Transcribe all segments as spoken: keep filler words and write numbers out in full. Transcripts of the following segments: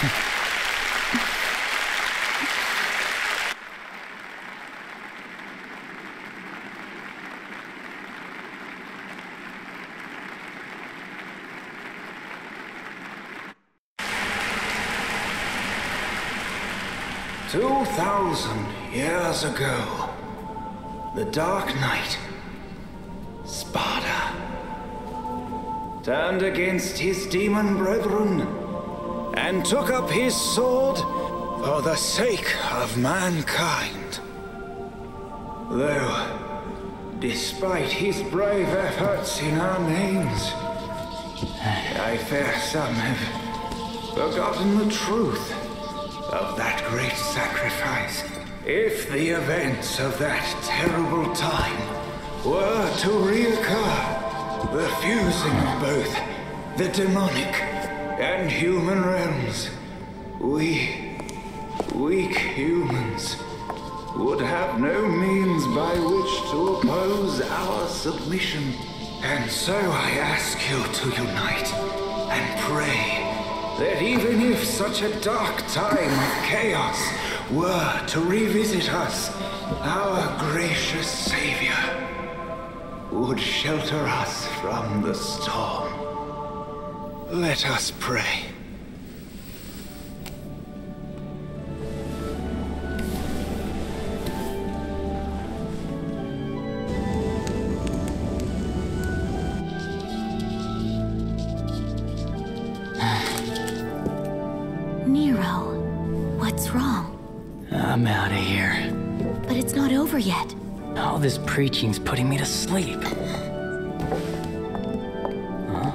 Two thousand years ago, the Dark Knight, Sparda, turned against his demon brethren and took up his sword for the sake of mankind. Though, despite his brave efforts in our names, I fear some have forgotten the truth of that great sacrifice. If the events of that terrible time were to reoccur, the fusing of both the demonic and human realms, we, weak humans, would have no means by which to oppose our submission. And so I ask you to unite and pray that even if such a dark time of chaos were to revisit us, our gracious Savior would shelter us from the storm. Let us pray. Nero, what's wrong? I'm out of here. But it's not over yet. All this preaching's putting me to sleep. Huh?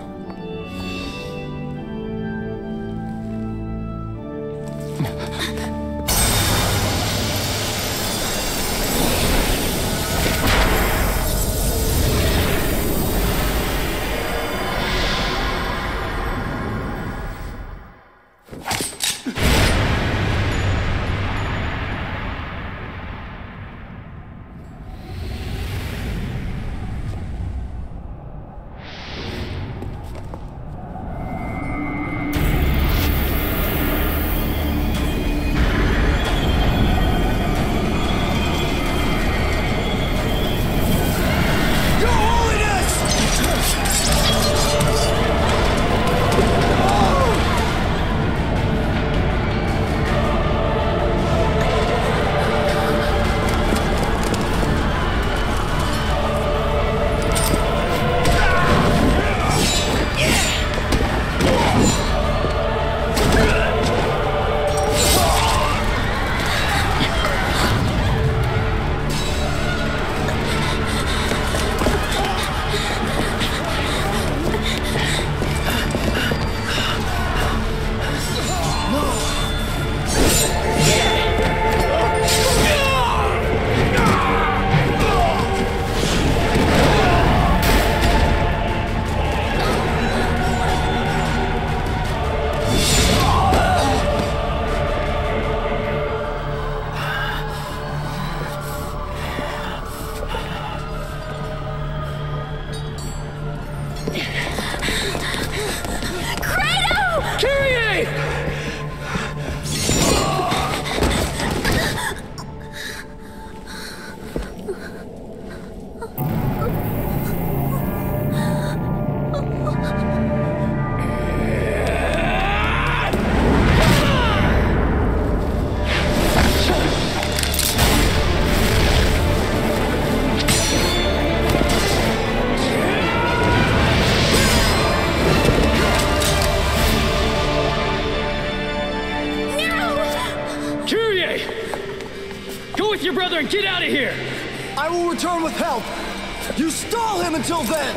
your brother and get out of here! I will return with help! You stall him until then!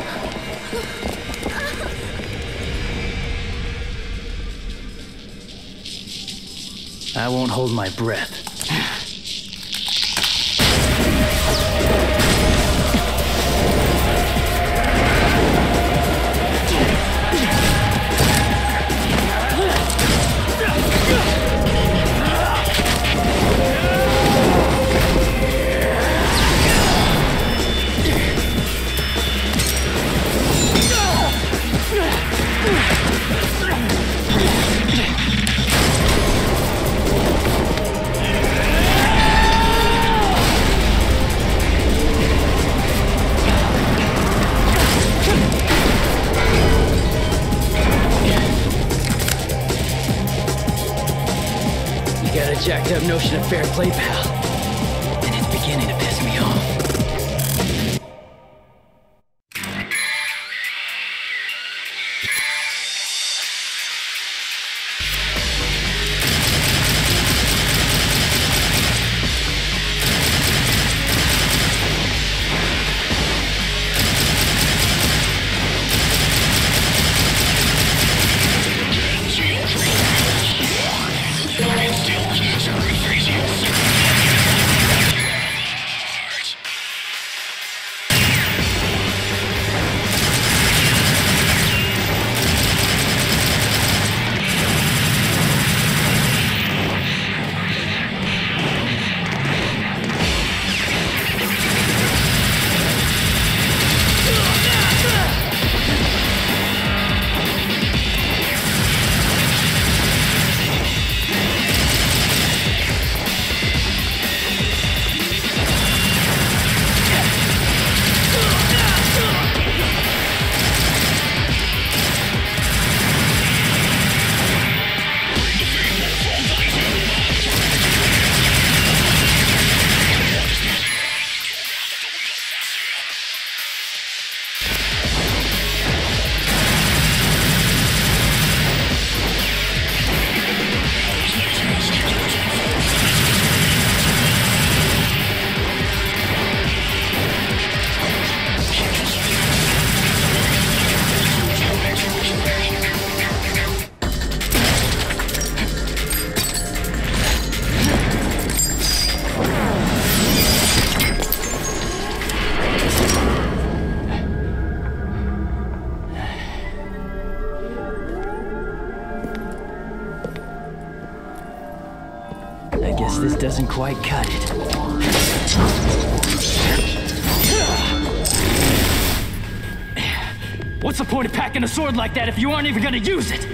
I won't hold my breath. a jacked up notion of fair play, pal. And it's beginning to piss me off. This doesn't quite cut it. What's the point of packing a sword like that if you aren't even gonna use it?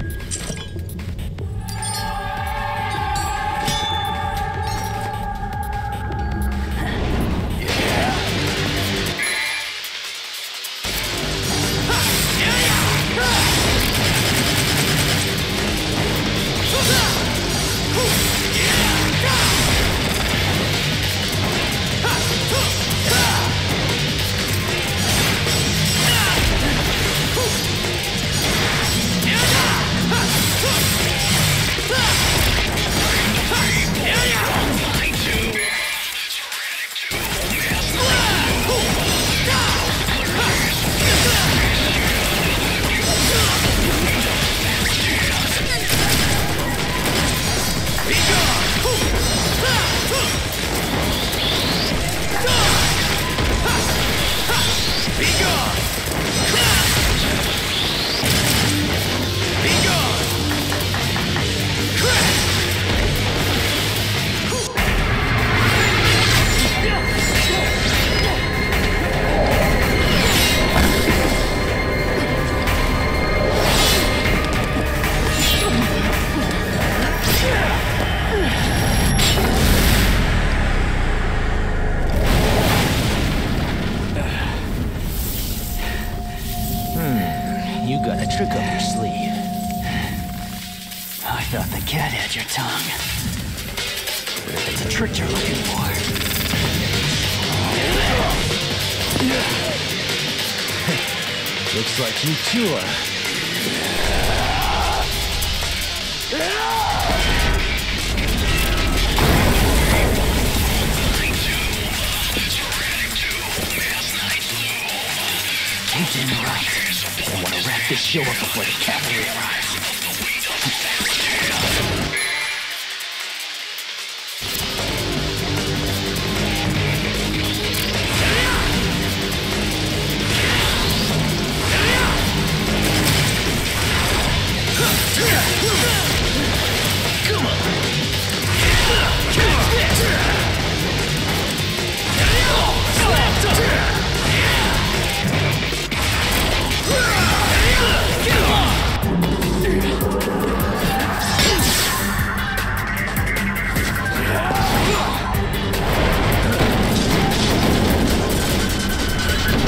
Trick up your sleeve. I thought the cat had your tongue. But if it's a trick you're looking for... Looks like you too are. You're damn right. I want to wrap this show up before the cavalry arrives. Come on!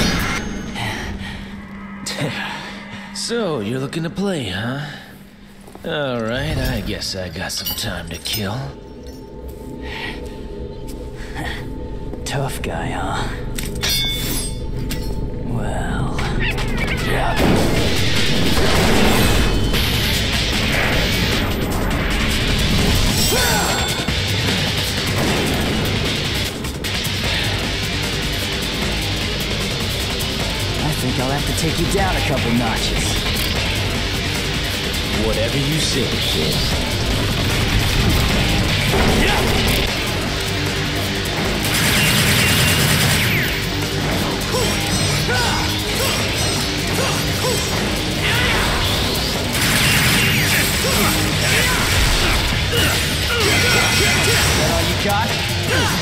So, you're looking to play, huh? Alright, I guess I got some time to kill. Tough guy, huh? Well... Yeah. I think I'll have to take you down a couple notches. Whatever you say, kid. Is that all you got?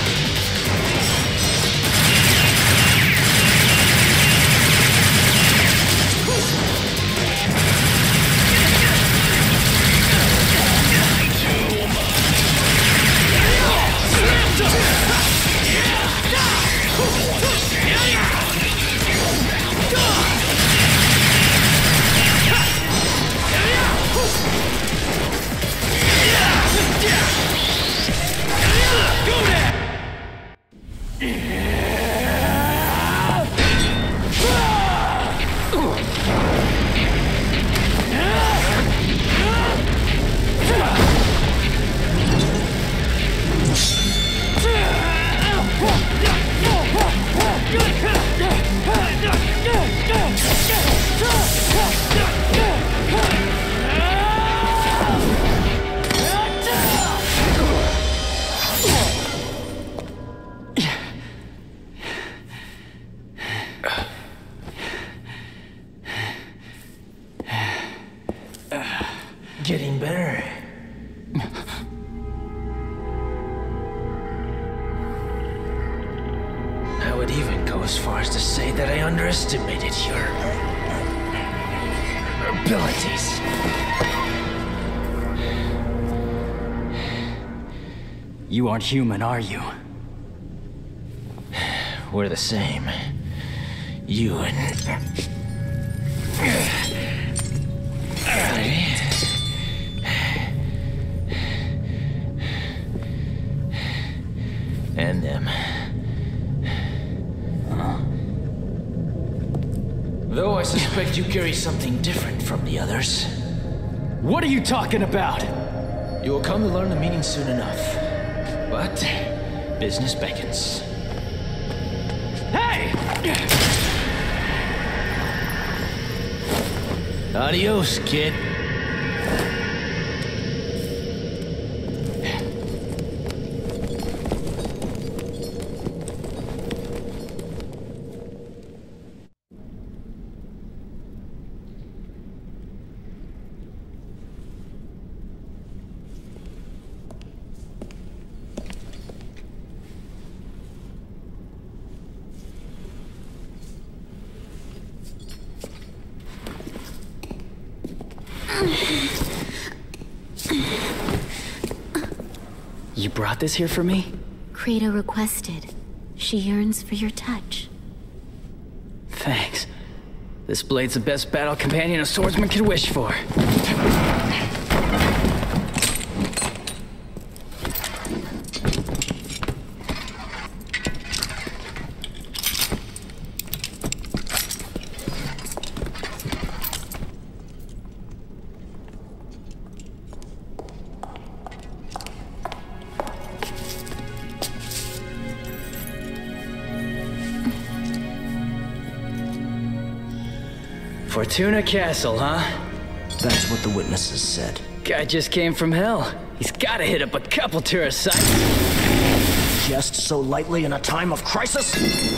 Getting better. I would even go as far as to say that I underestimated your abilities. You aren't human, are you? We're the same. You and... and them. Huh? Though I suspect you carry something different from the others. What are you talking about? You will come to learn the meaning soon enough. But business beckons. Hey! Adios, kid. You brought this here for me? Credo requested. She yearns for your touch. Thanks. This blade's the best battle companion a swordsman could wish for. Fortuna Castle, huh? That's what the witnesses said. Guy just came from hell. He's gotta hit up a couple tourist sites. Just so lightly in a time of crisis?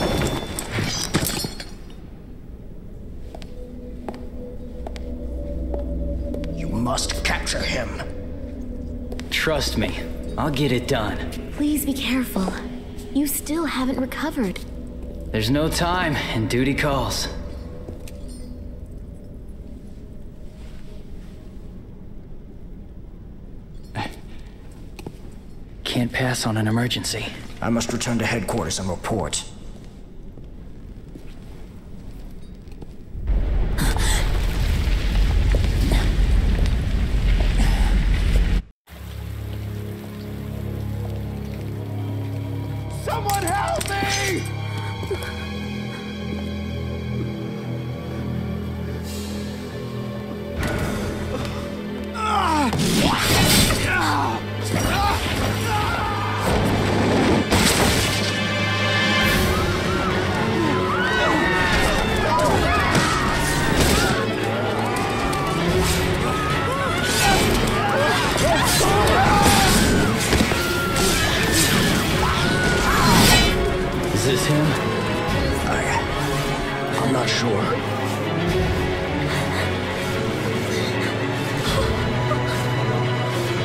You must capture him. Trust me, I'll get it done. Please be careful. You still haven't recovered. There's no time, and duty calls. Can't pass on an emergency. I must return to headquarters and report.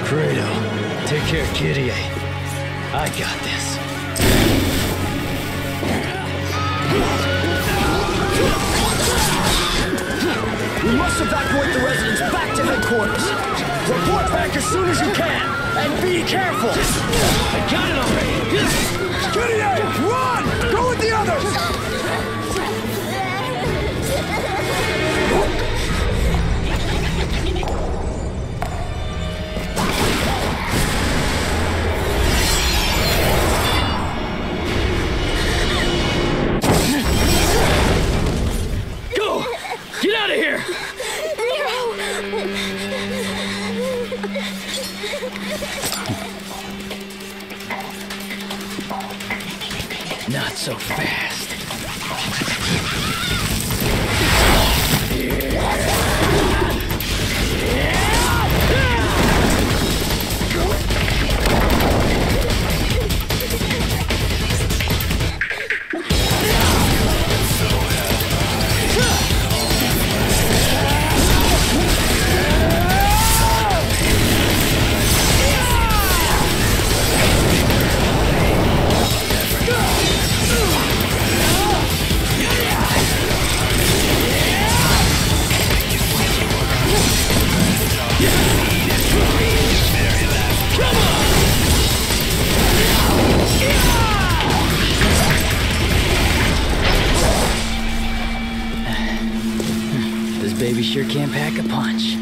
Take care, Kitty. I got this. We must evacuate the residents back to headquarters. Report back as soon as you can, and be careful. I got it already. Kitty, run! Go with the others! Get out of here! Not so fast. Baby sure can pack a punch.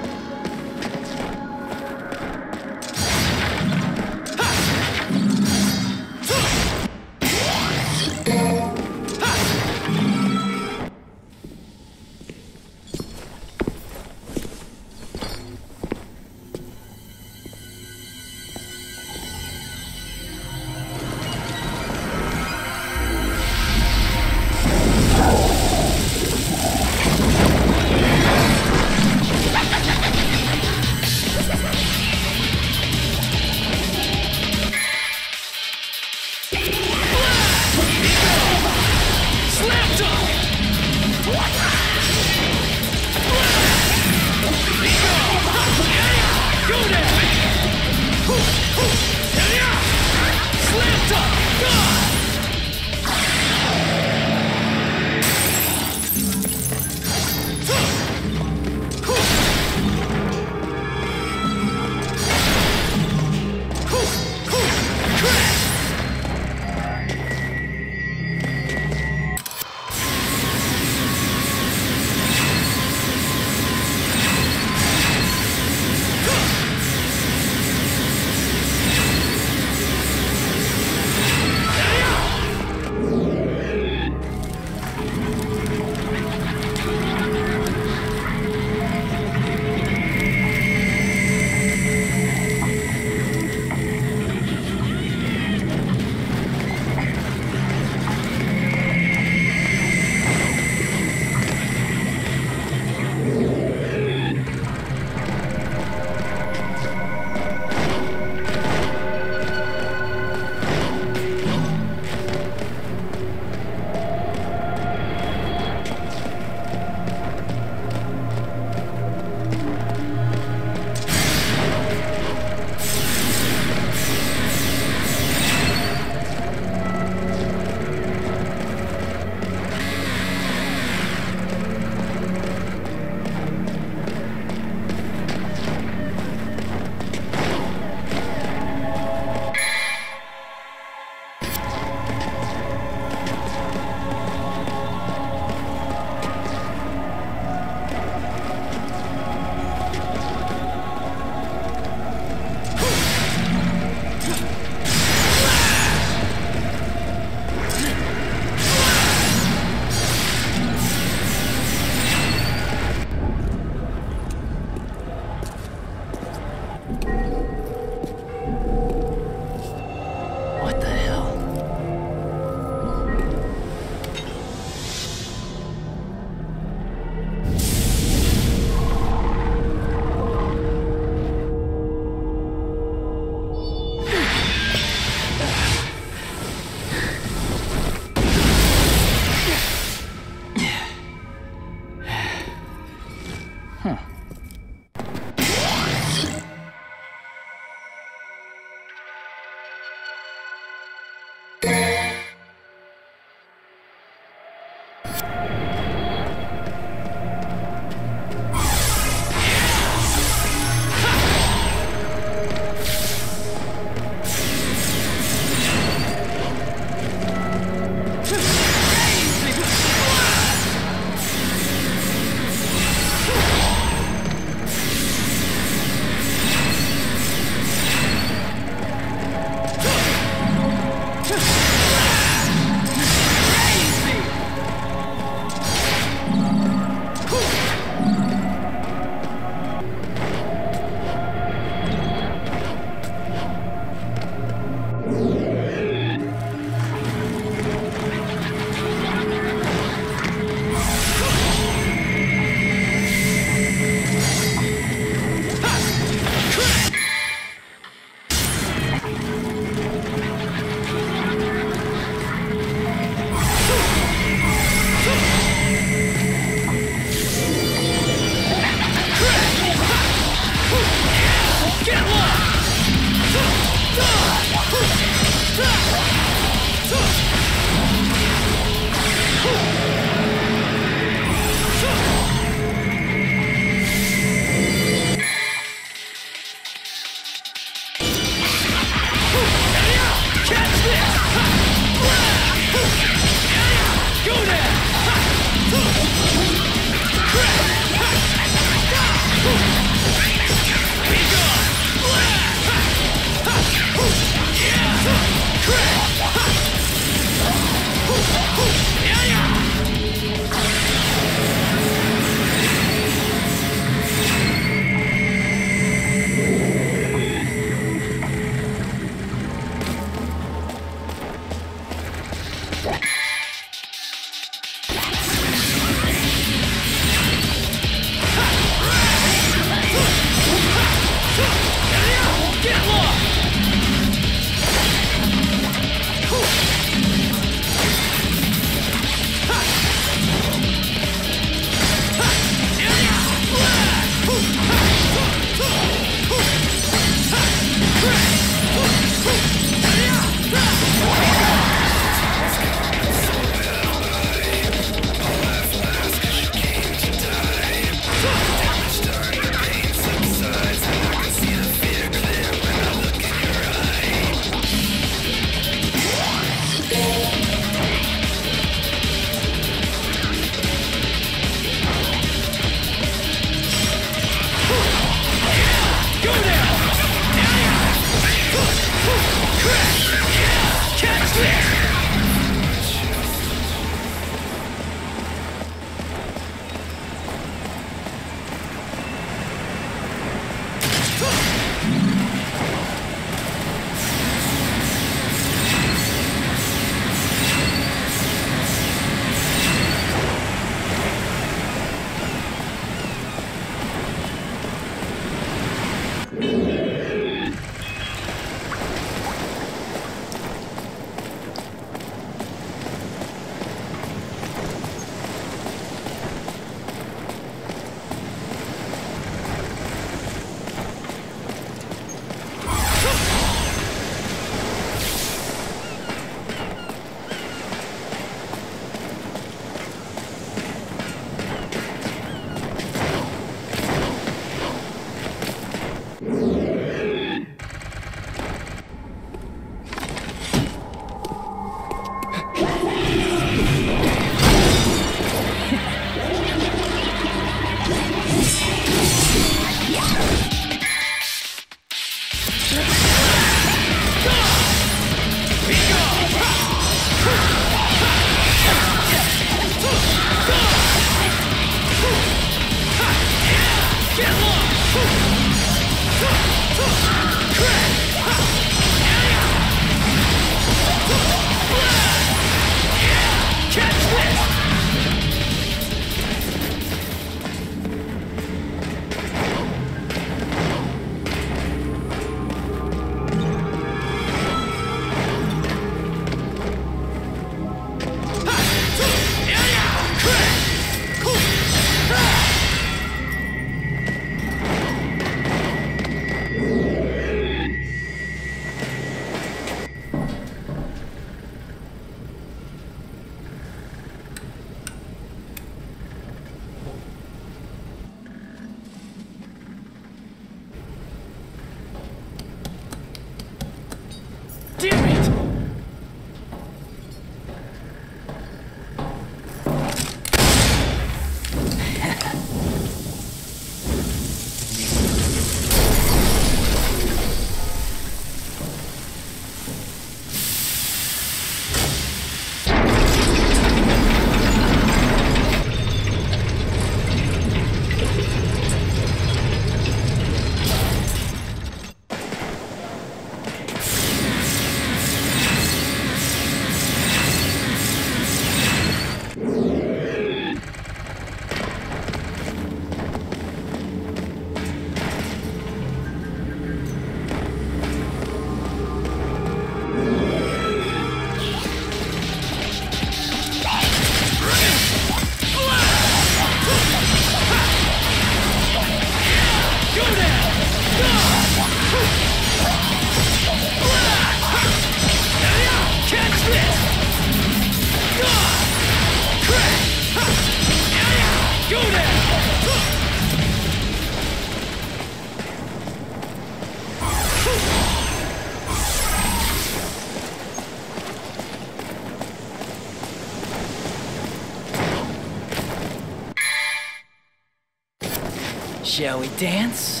Shall we dance?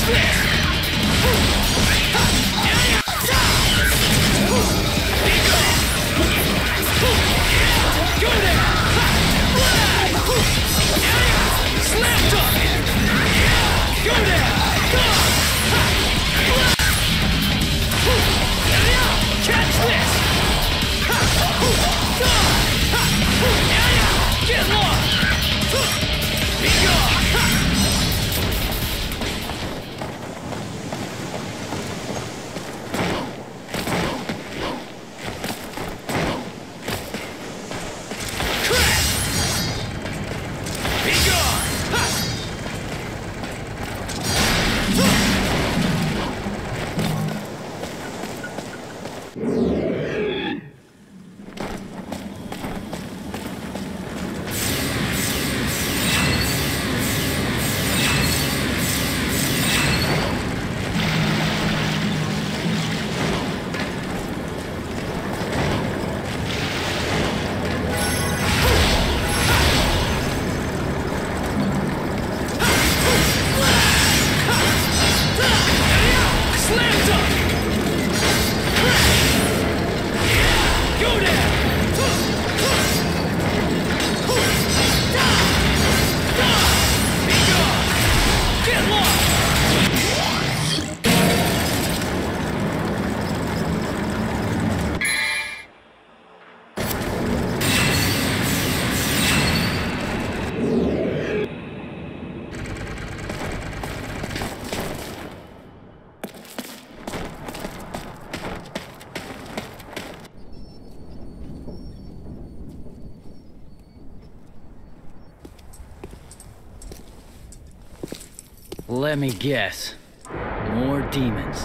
Let me guess. More demons.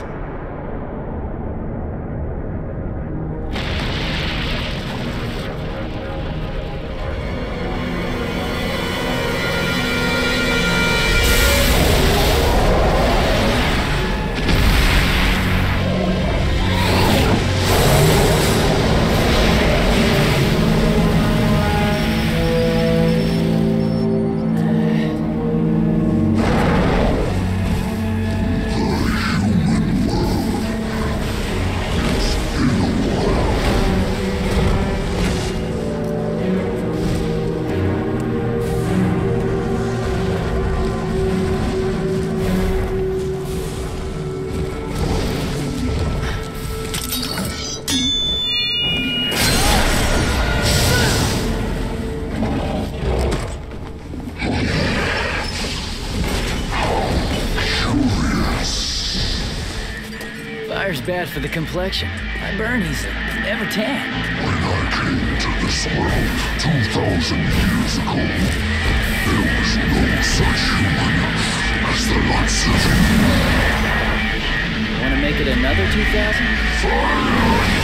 Fire's bad for the complexion. I burn easily. Never tan. When I came to this world two thousand years ago, there was no such human as the likes of you. Want to make it another two thousand? Fire!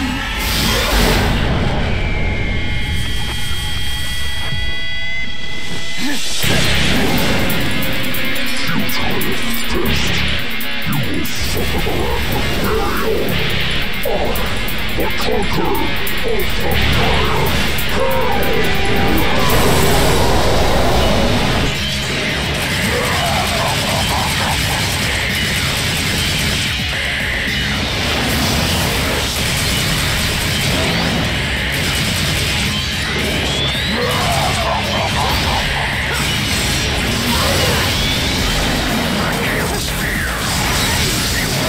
Futile test. You will suffer the wrath of burial. I, the conqueror of the fire, hell!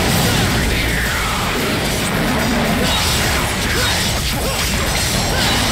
Ah!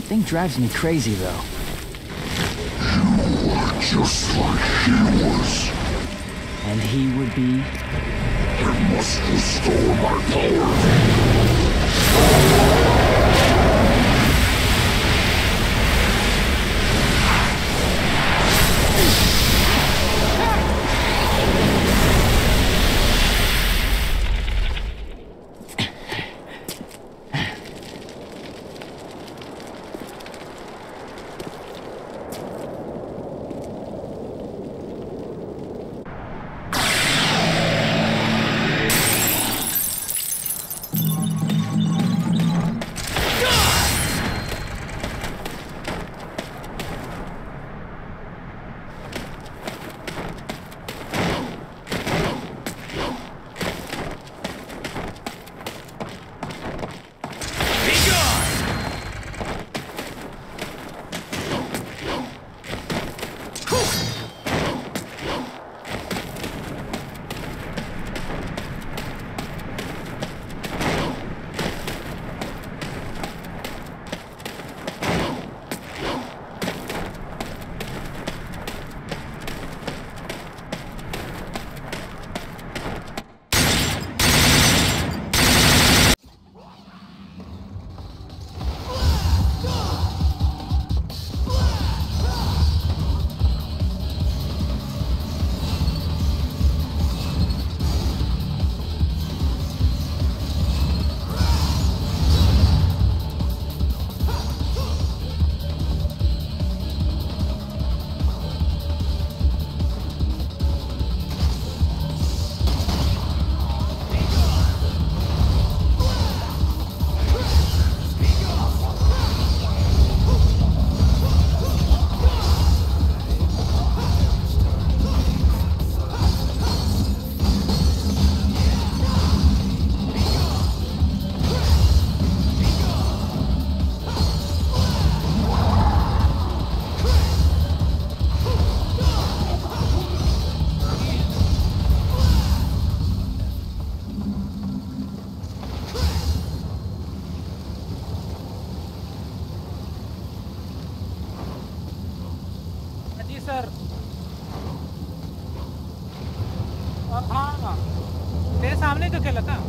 thing drives me crazy, though. You are just like he was. And he would be... I must restore my power. Sir हाँ हाँ तेरे सामने तो खेला था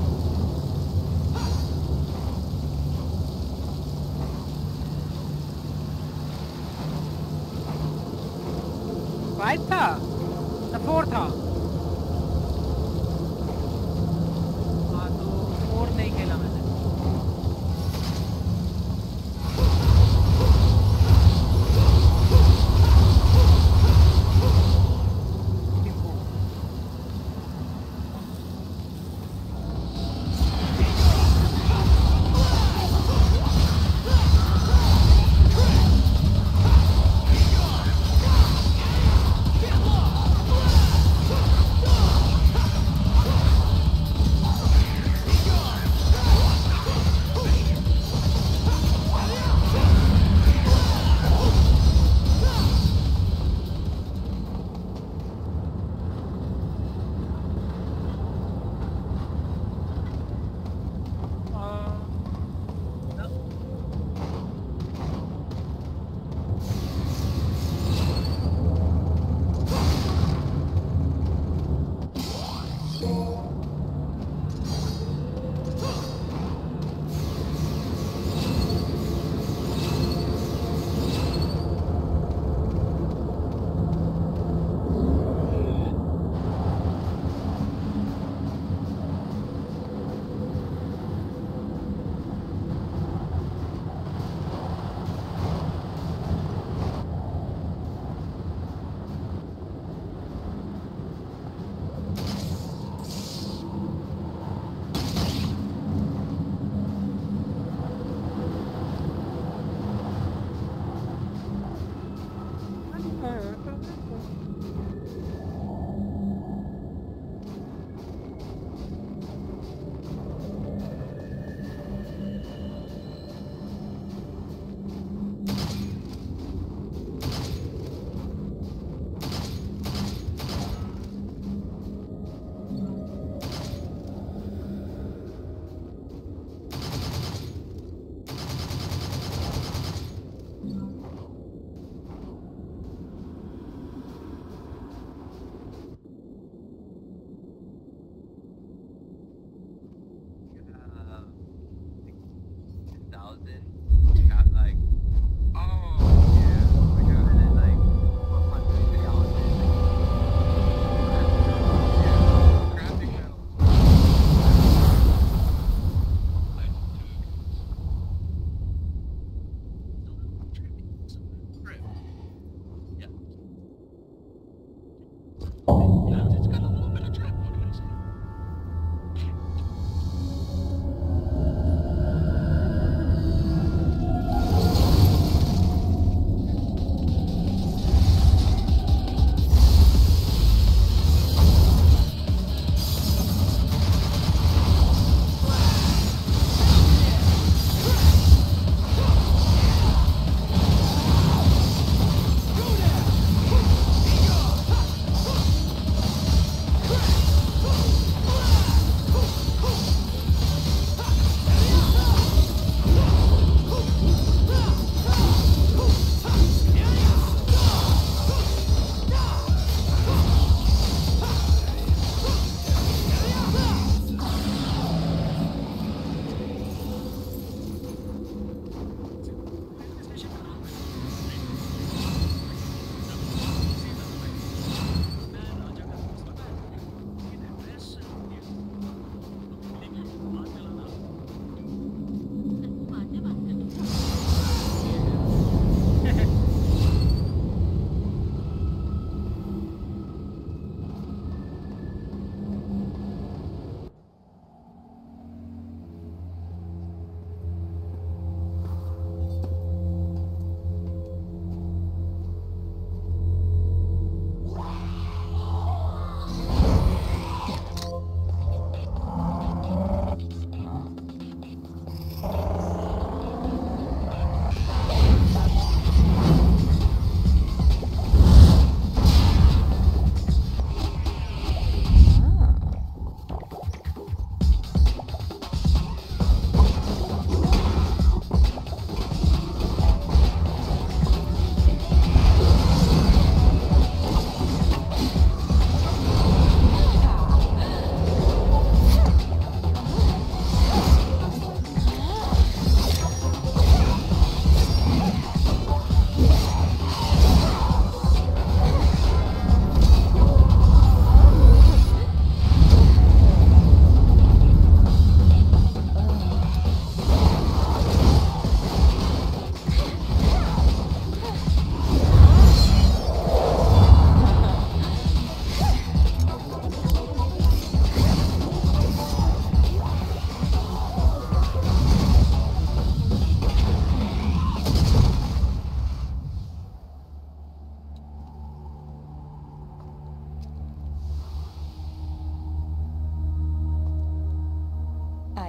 five था ना four था हाँ तो फोर नहीं खेला मैंने Get low!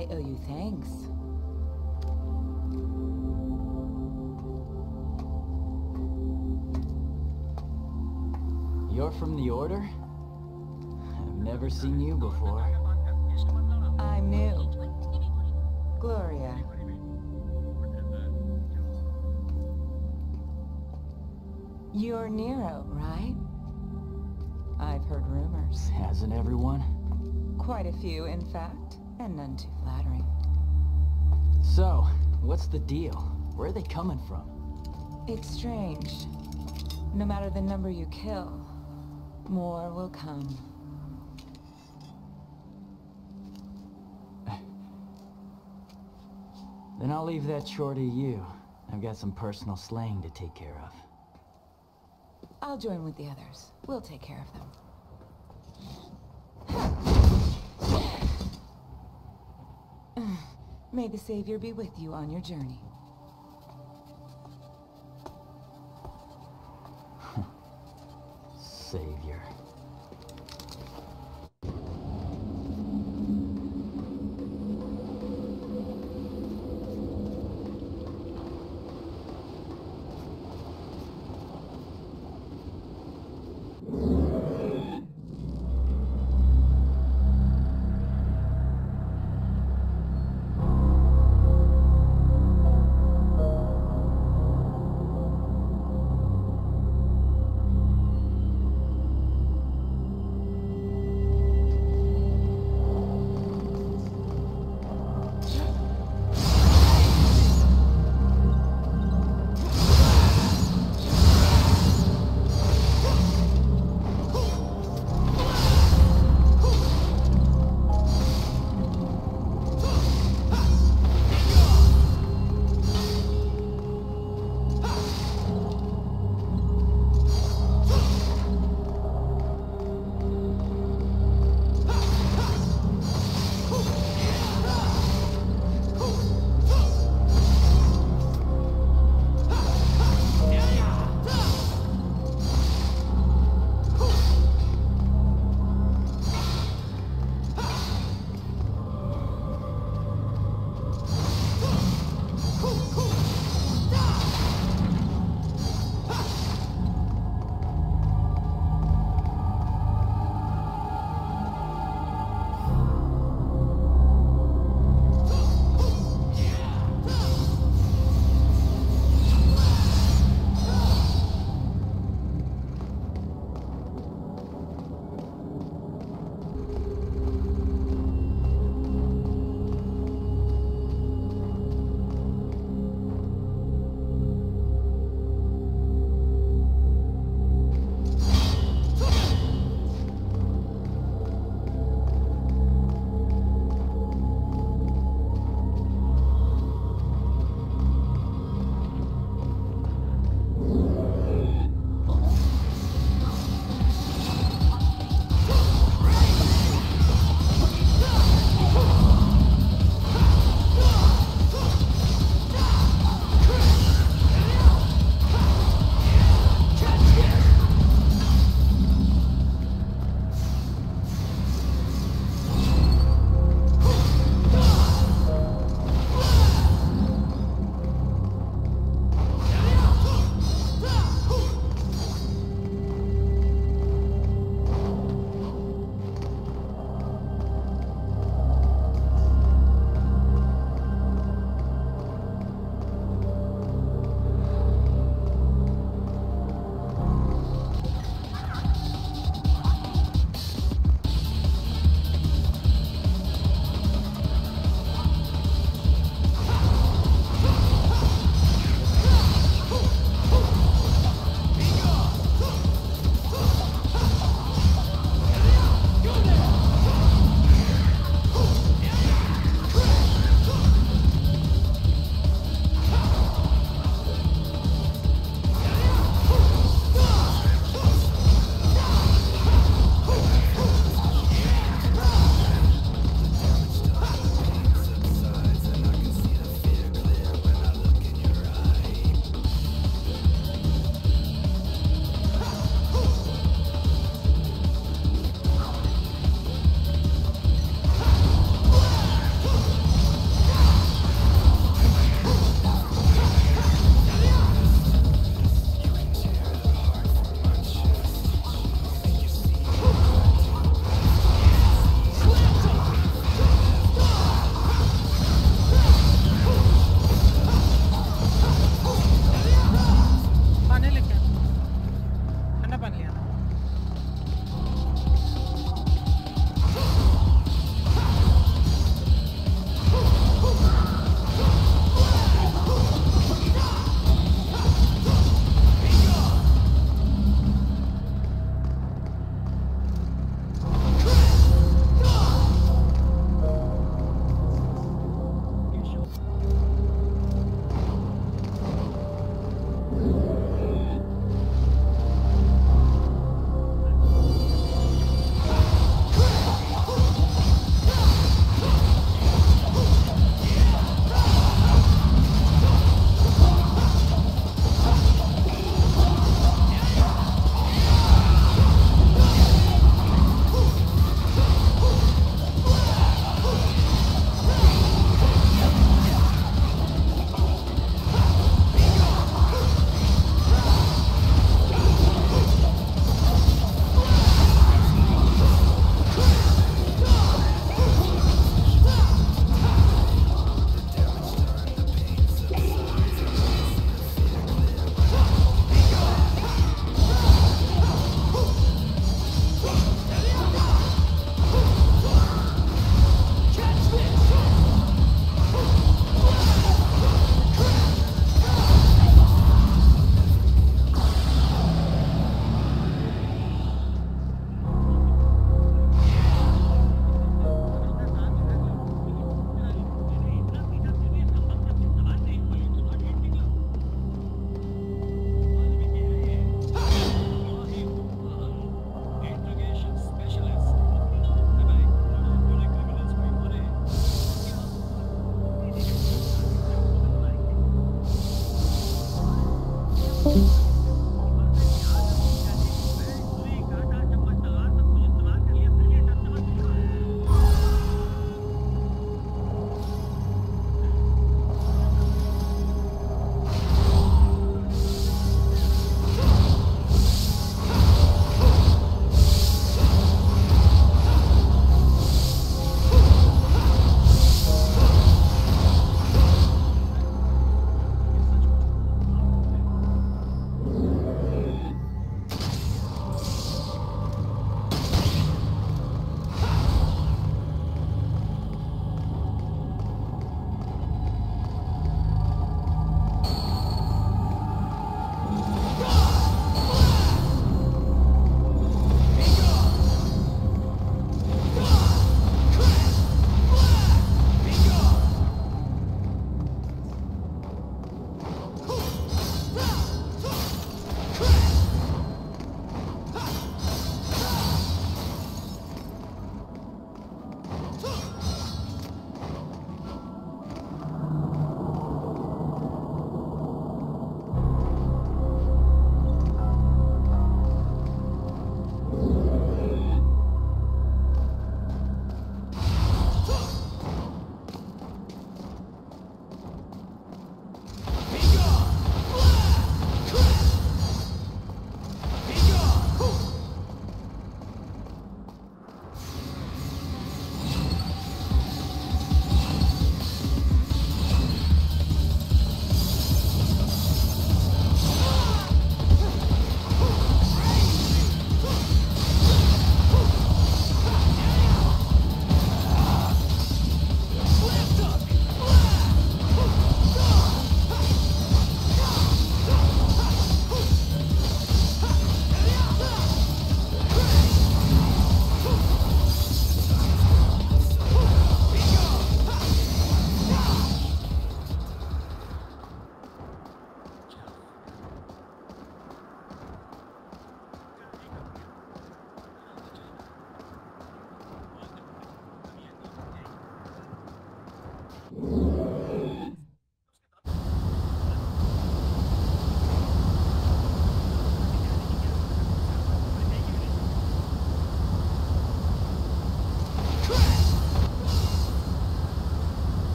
I owe you thanks. You're from the Order? I've never seen you before. I'm new. Gloria. You're Nero, right? I've heard rumors. Hasn't everyone? Quite a few, in fact, and none too flattering. So, what's the deal? Where are they coming from? It's strange. No matter the number you kill, more will come. Then I'll leave that chore to you. I've got some personal slaying to take care of. I'll join with the others. We'll take care of them. May the Savior be with you on your journey. Savior.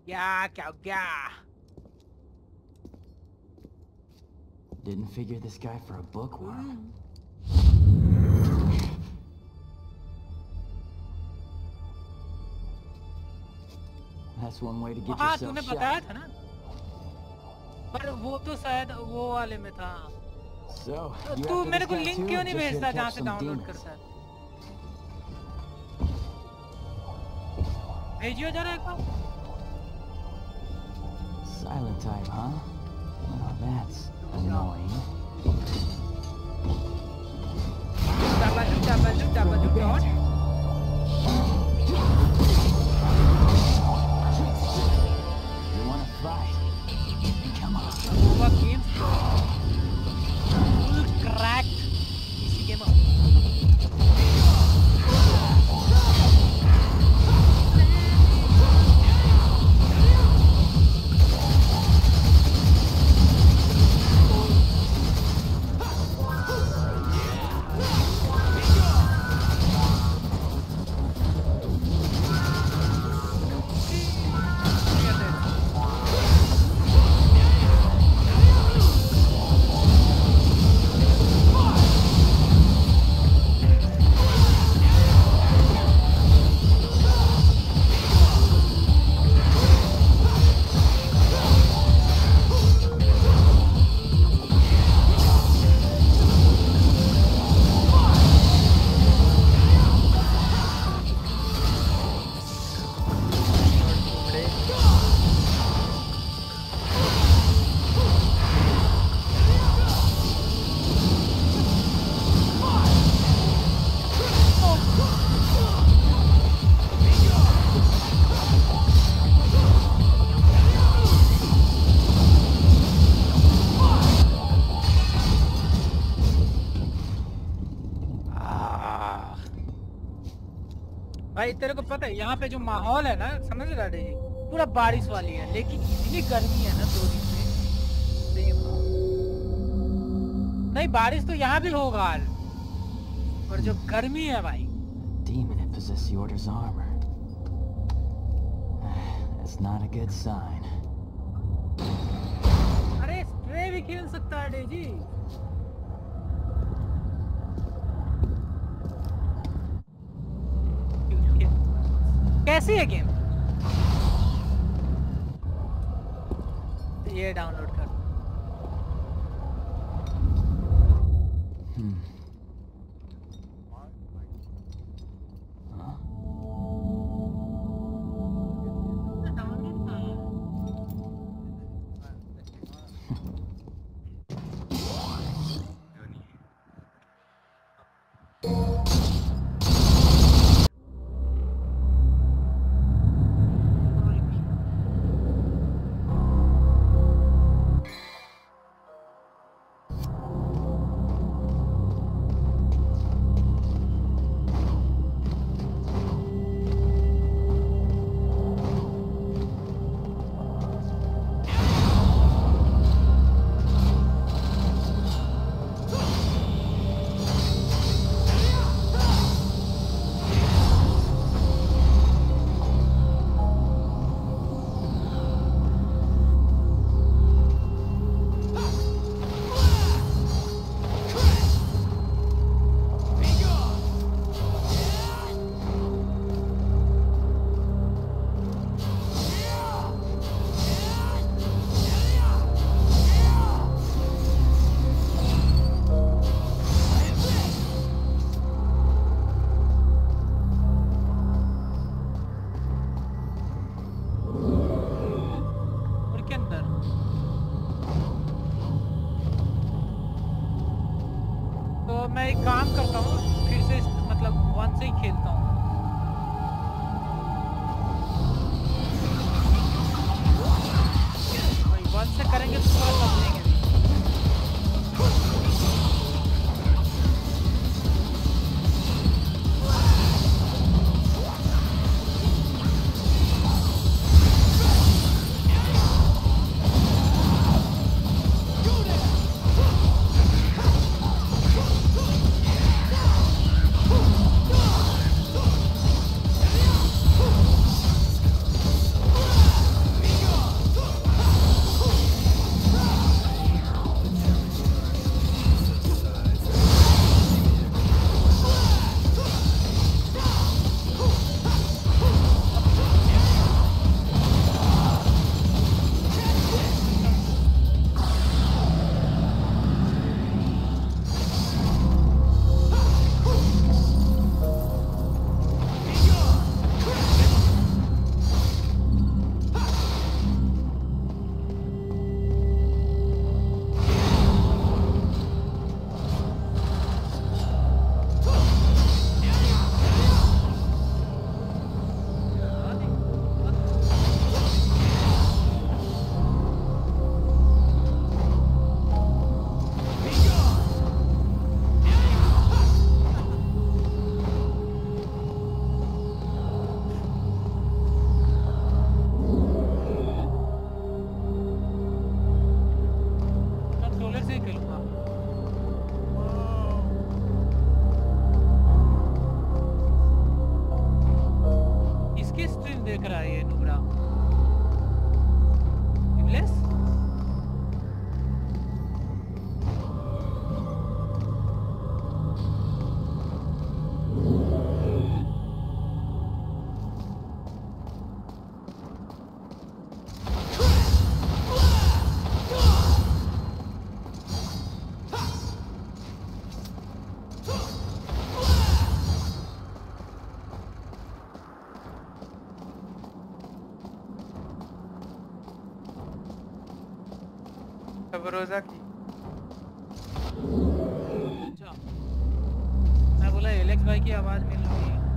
क्या क्या क्या Didn't figure this guy for a bookworm. That's one way to get हाँ yourself तूने shot. बताया था ना पर वो तो शायद वो वाले में था So, you तू after मेरे this को guy लिंक too, क्यों or नहीं just here to भेजता जहाँ catch से some डाउनलोड demons? करता है भेजियो जरा एक बार Silent type, huh? Well, that's annoying. Double double double dot You wanna fight? Come on. वो गेम फुल क्रैक इसी गेम भाई तेरे को पता है यहाँ पे जो माहौल है ना समझ रहा है पूरा बारिश वाली है लेकिन इतनी गर्मी है ना दो दिन से नहीं बारिश तो यहाँ भी होगा पर जो गर्मी है भाई Demon had possessed the Order's armor. That's not a good sign. अरे स्प्रे भी खेल सकता है डेजी कैसी है गेम ये डाउनलोड कर Hmm. Huh? रहा है ये नुबड़ा इब्लिस रोजा की अच्छा मैं बोला एलेक्स भाई की आवाज मिल रही है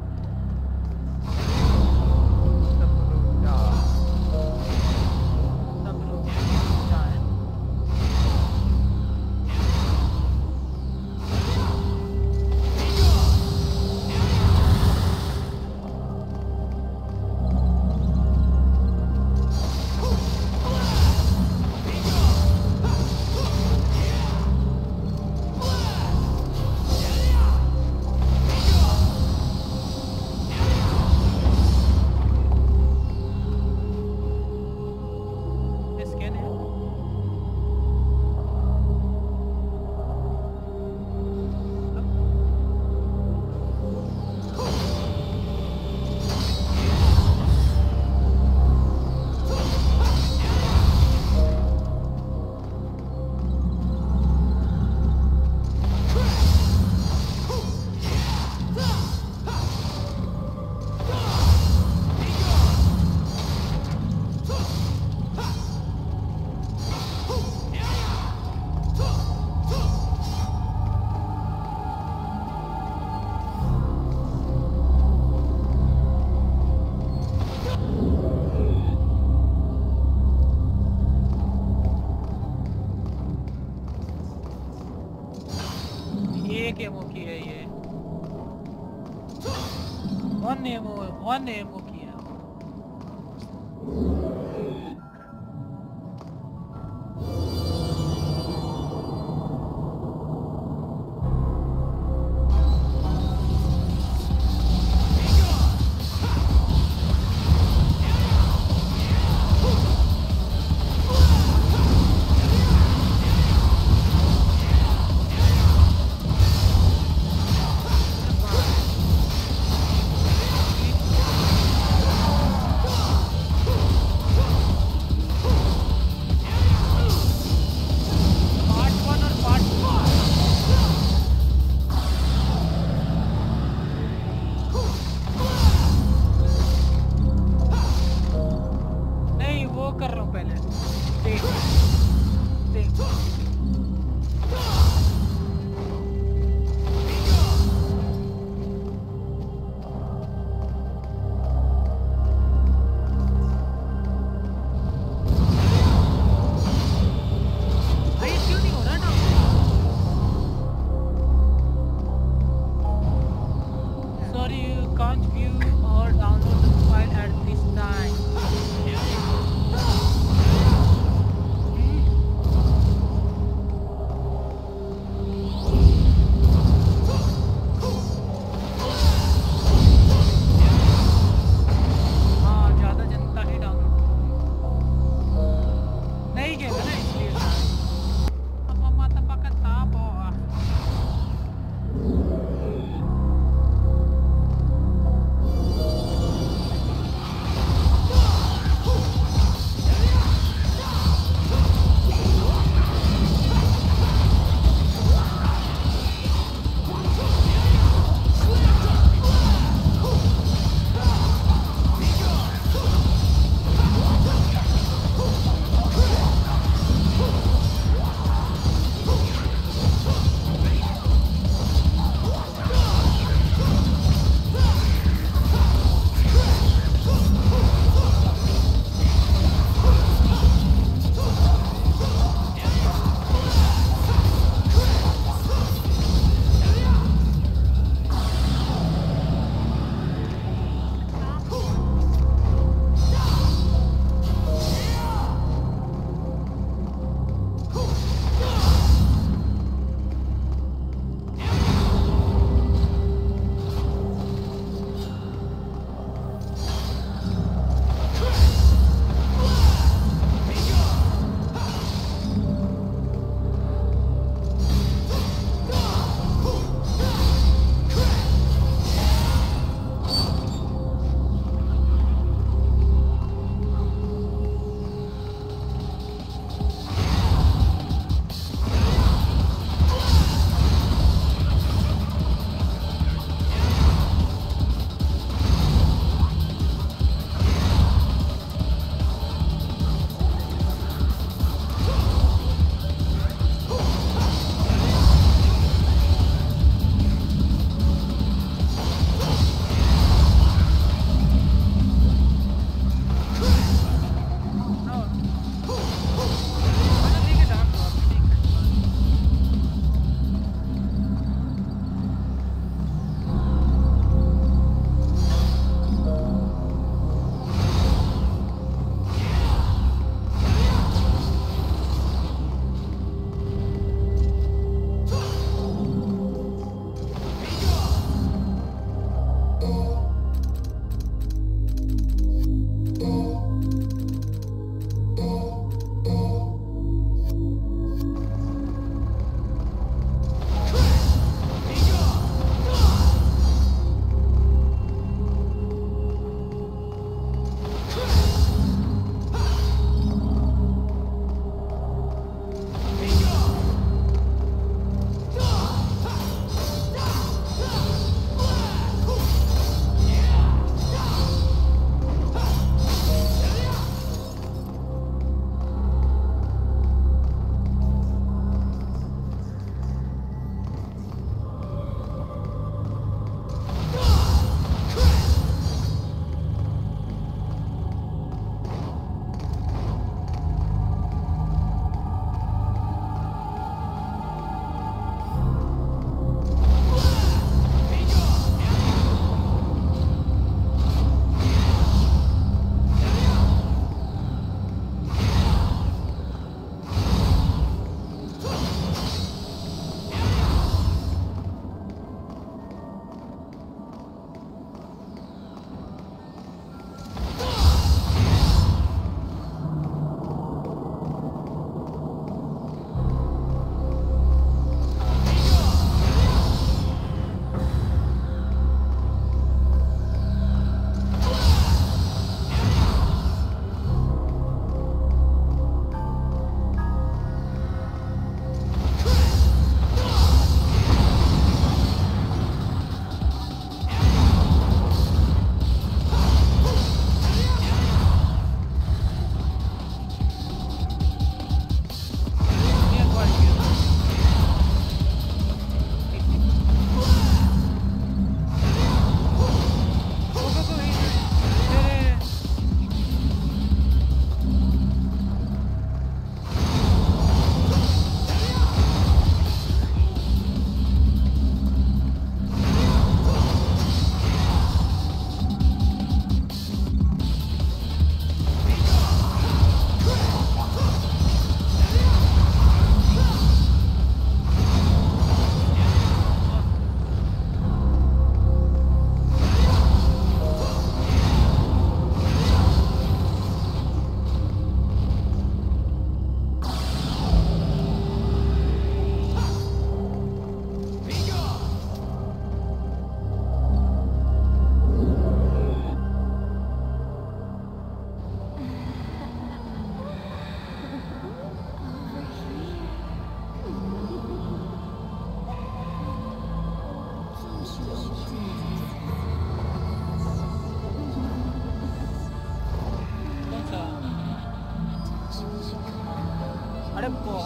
Nemo किया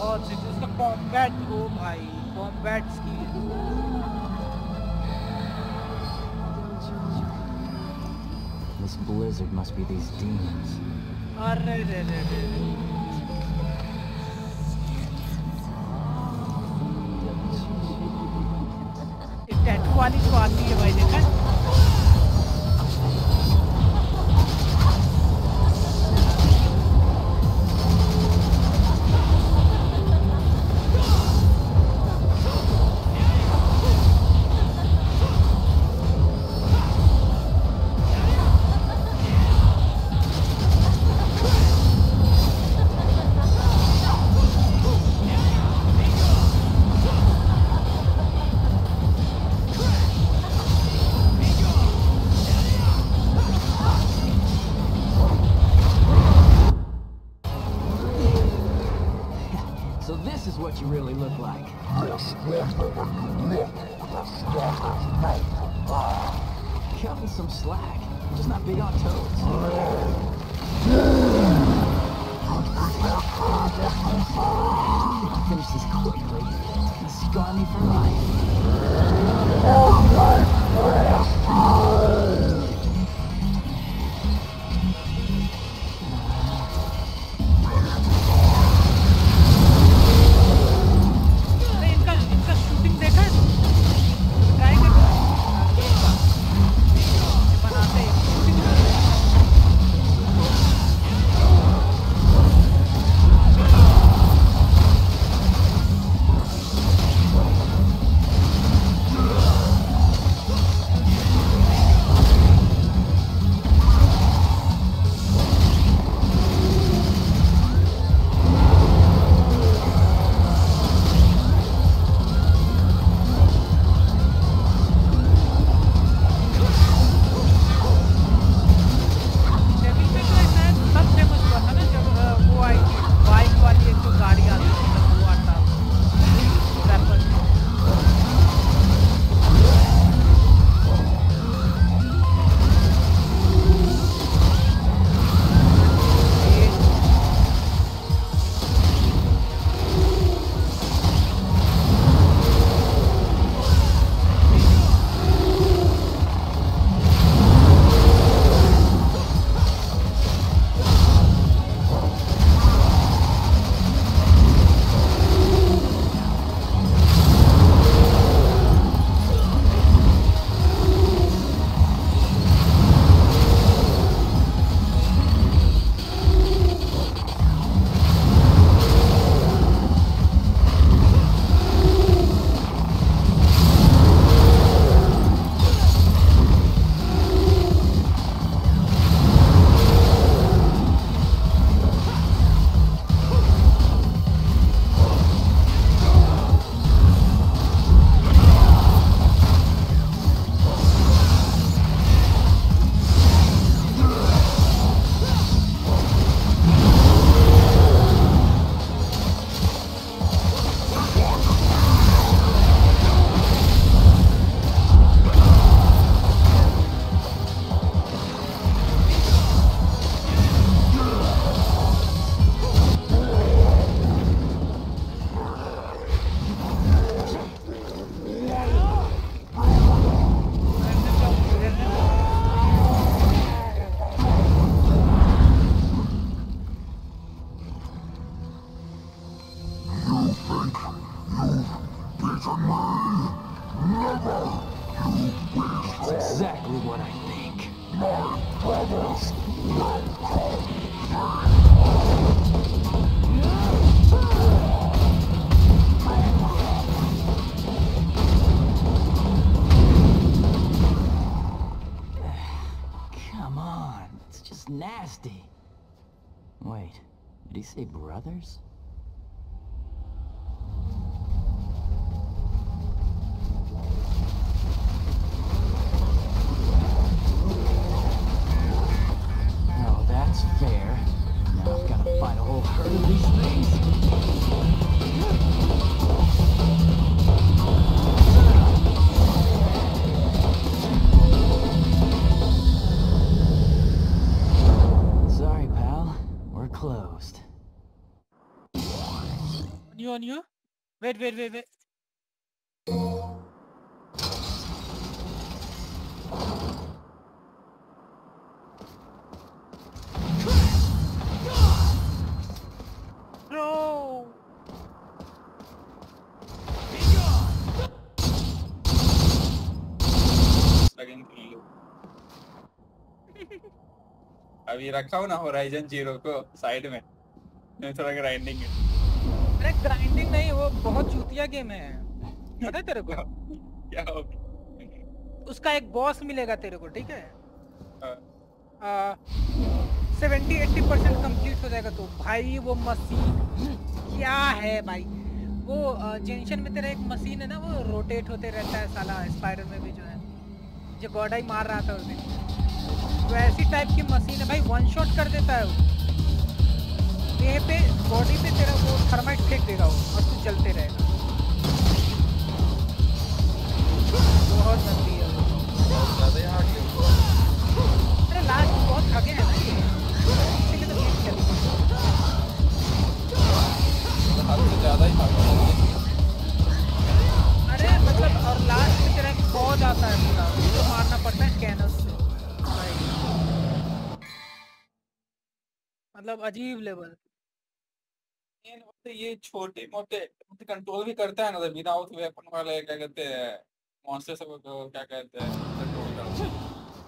बहुत सही उसका कॉम्बैट हो भाई combat skill This blizzard must be these demons. अरे रे रे रे ये टैटू वाली तो आती है भाई देखा What you really look like. Cut me some slack. I'm just not big on toads. Finish this quickly. It's gonna scar me for life. Nasty. Wait, did he say brothers? Oh, that's fair. Now I've got to fight a whole herd of these things. you on you. Wait, wait, wait, wait. No. अभी रखा हूँ ना horizon zero को side में, मैं थोड़ा grinding है। अरे ग्राइंडिंग नहीं, वो बहुत चूतिया गेम है, पता है तेरे को? क्या हो? उसका एक बॉस मिलेगा तेरे को, ठीक है? सेवेंटी एट्टी परसेंट कंप्लीट हो जाएगा तो भाई वो मशीन क्या है भाई, वो जंक्शन में तेरा एक मशीन है ना, वो रोटेट होते रहता है साला, स्पाइडर में भी जो है, जो गॉडाई मार रहा था उस दिन, तो ऐसी टाइप की मशीन है भाई, वन शॉट कर देता है वो, देह पे बॉडी पे तेरा वो थर्माइट फेंक देगा वो, और तू चलते रहेगा। बहुत गंदी है वो, बहुत ज़्यादा ही हार्ड है। अरे लास्ट बहुत थके हैं ना ये, इसलिए तो गेम चली गई। हद से ज़्यादा ही हार्ड है। अरे मतलब और लास्ट में तेरा एक फौज आता है पूरा, उसको मारना पड़ता है कैनस से, मतलब अजीब लेवल। ये छोटे मोटे कंट्रोल भी करता है ना, विदाउट वेपन वाले क्या कहते हैं मॉन्स्टर सब को क्या कहते हैं कंट्रोल करता है,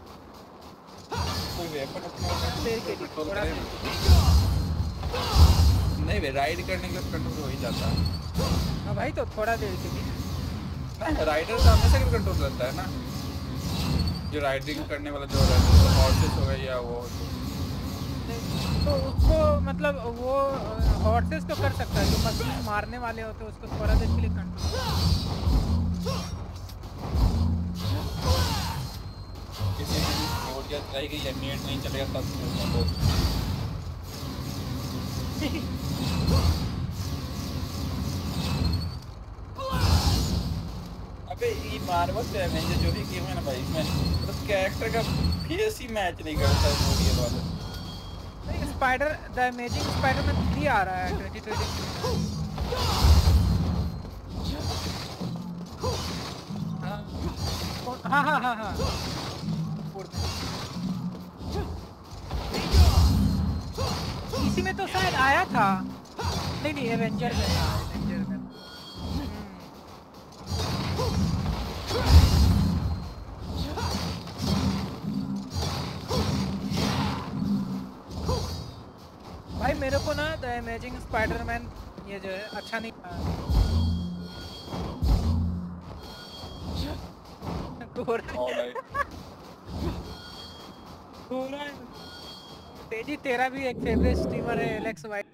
कोई वेपन अपने कंट्रोल करे नहीं भाई, राइड करने के लिए कंट्रोल हो ही जाता है। हाँ भाई तो थोड़ा देर के लिए राइडर का हमेशा के कंट्रोल रहता है ना, जो राइडिंग करने वाला जो रहता है हॉर्सेस हो गया या वो, तो उसको मतलब वो हॉर्सेस तो कर सकता है, जो मशीन मारने वाले होते हैं उसको थोड़ा देर के लिए कंट्रोल। किसी भी बोर्ड या चलाएगी या नेट नहीं चलेगा तब बहुत अबे ये मार्वल डैमेज जो भी गेम है ना भाई, इसमें मतलब कैरेक्टर का फेस ही मैच नहीं करता है रियल वाले। Spider the Amazing Spiderman three आ रहा है ट्वेंटी ट्वेंटी थ्री में। हाँ हाँ हाँ हाँ इसी में तो शायद आया था, नहीं नहीं एवेंजर में था, एवेंजर में। भाई मेरे को ना द अमेजिंग स्पाइडरमैन ये जो है अच्छा नहीं था। तेजी तेरा भी एक फेवरेट स्ट्रीमर है Alex White.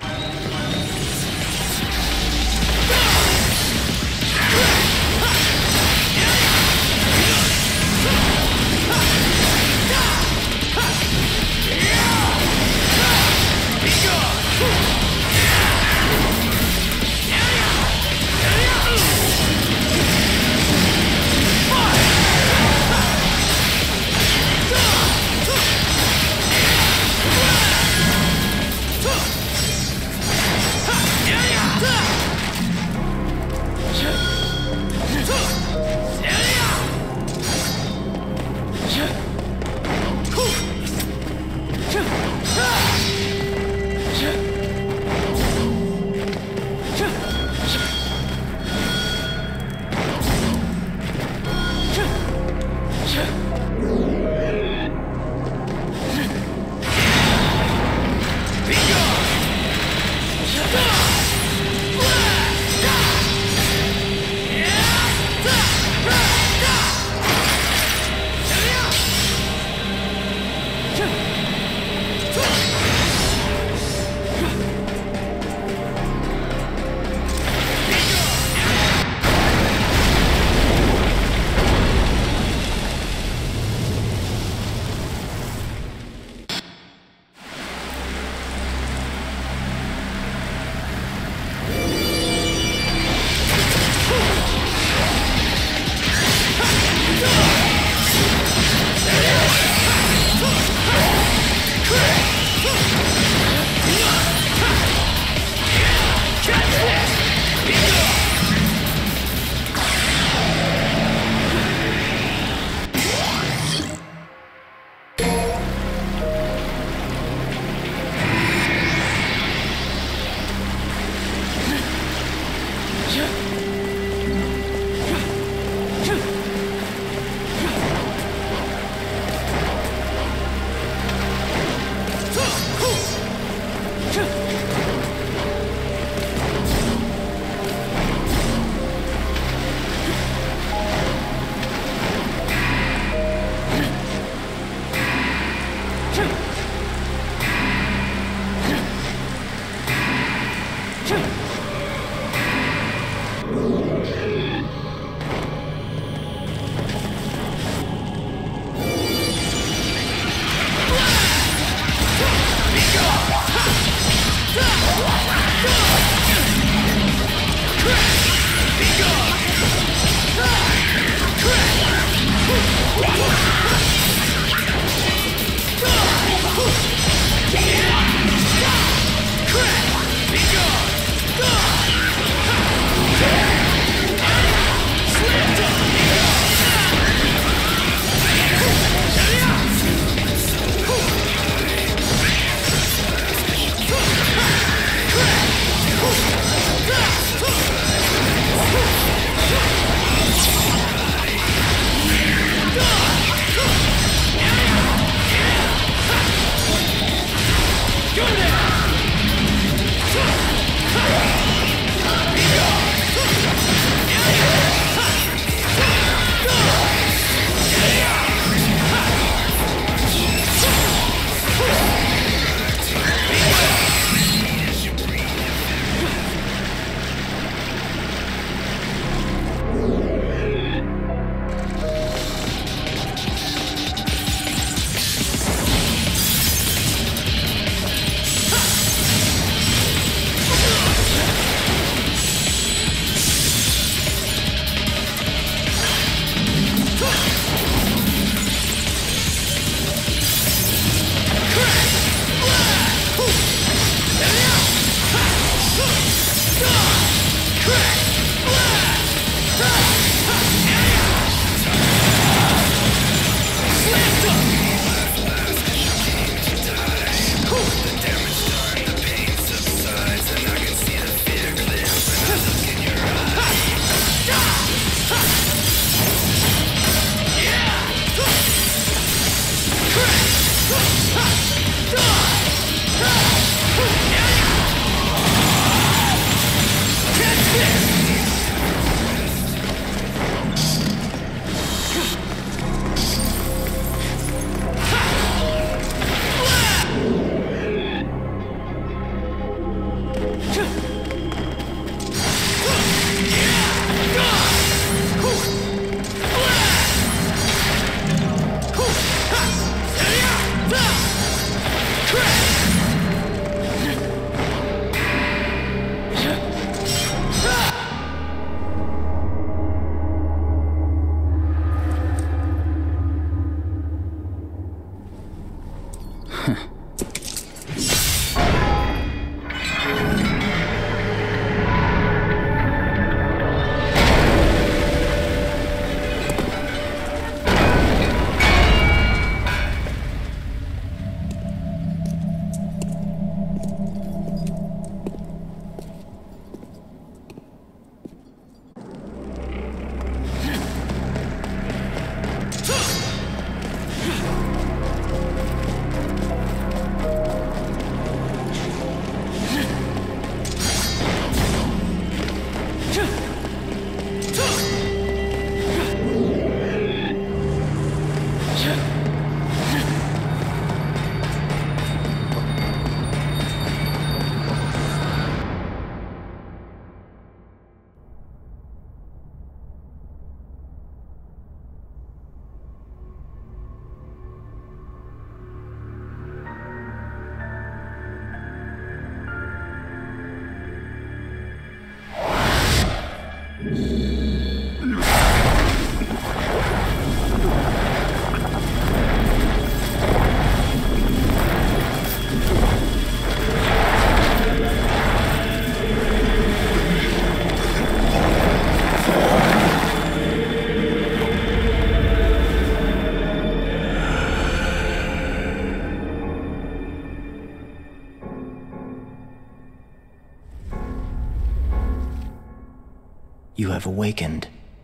You have awakened.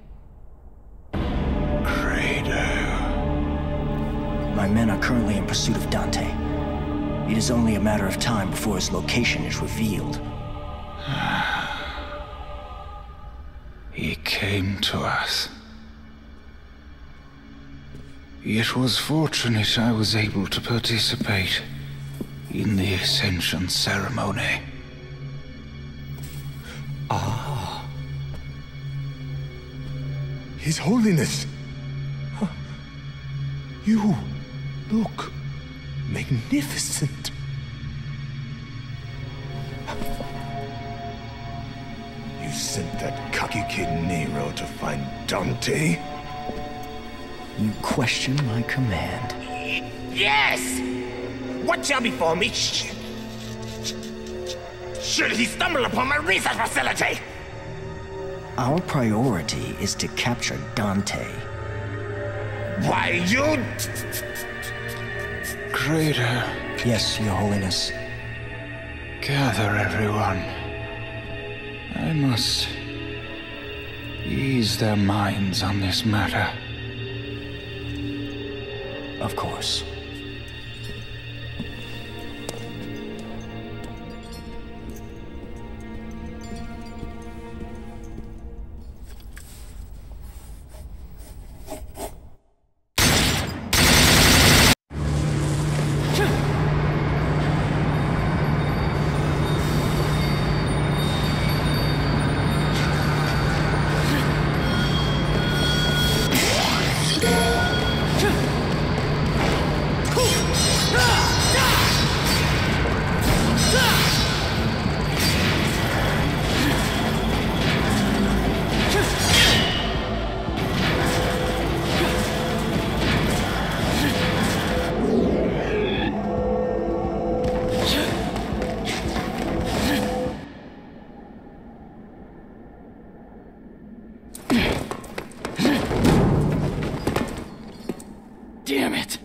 Credo. My men are currently in pursuit of Dante. It is only a matter of time before his location is revealed. He came to us. It was fortunate I was able to participate in the Ascension ceremony. Ah. His Holiness! Huh. You look magnificent. lucky King Nero to find Dante? You question my command. Yes! What shall befall me? Sh Should he stumble upon my research facility? Our priority is to capture Dante. Why, you... Greater. Yes, Your Holiness. Gather everyone. I must ease their minds on this matter. Of course. Damn it!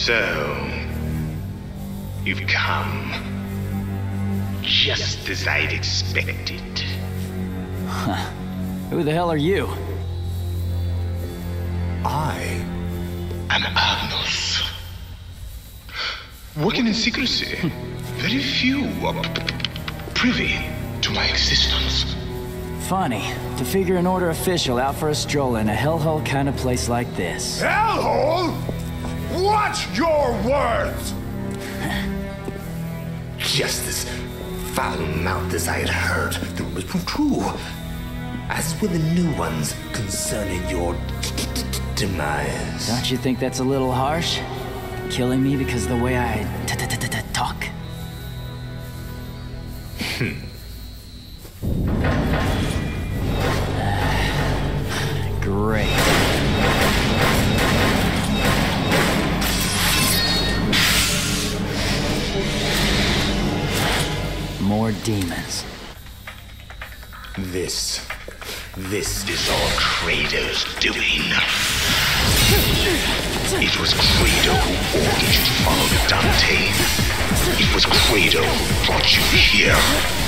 So, you've come. Just as I'd expected. Huh. Who the hell are you? I am Agnos. Working in secrecy. Very few are privy to my existence. Funny, to figure an order official out for a stroll in a hellhole kind of place like this. Hellhole? Watch your words! Just as foul-mouthed as I had heard, the rumors proved true. As were the new ones concerning your demise. Don't you think that's a little harsh? Killing me because of the way I talk? Hmm. Great. More demons. This... This is all Kratos' doing. It was Kratos who ordered you to follow the Dante. It was Kratos who brought you here.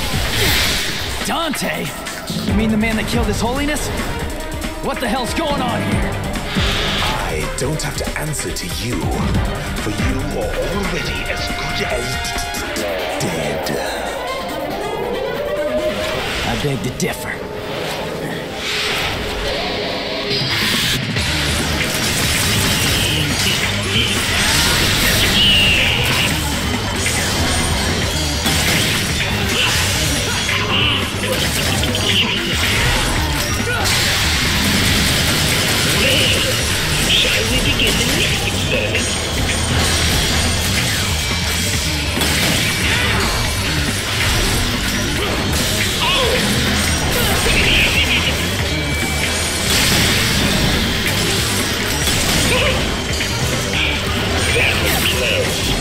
Dante? You mean the man that killed His Holiness? What the hell's going on here? I don't have to answer to you, for you are already as good as dead. I beg to differ. Shall we begin the next experiment? That was close.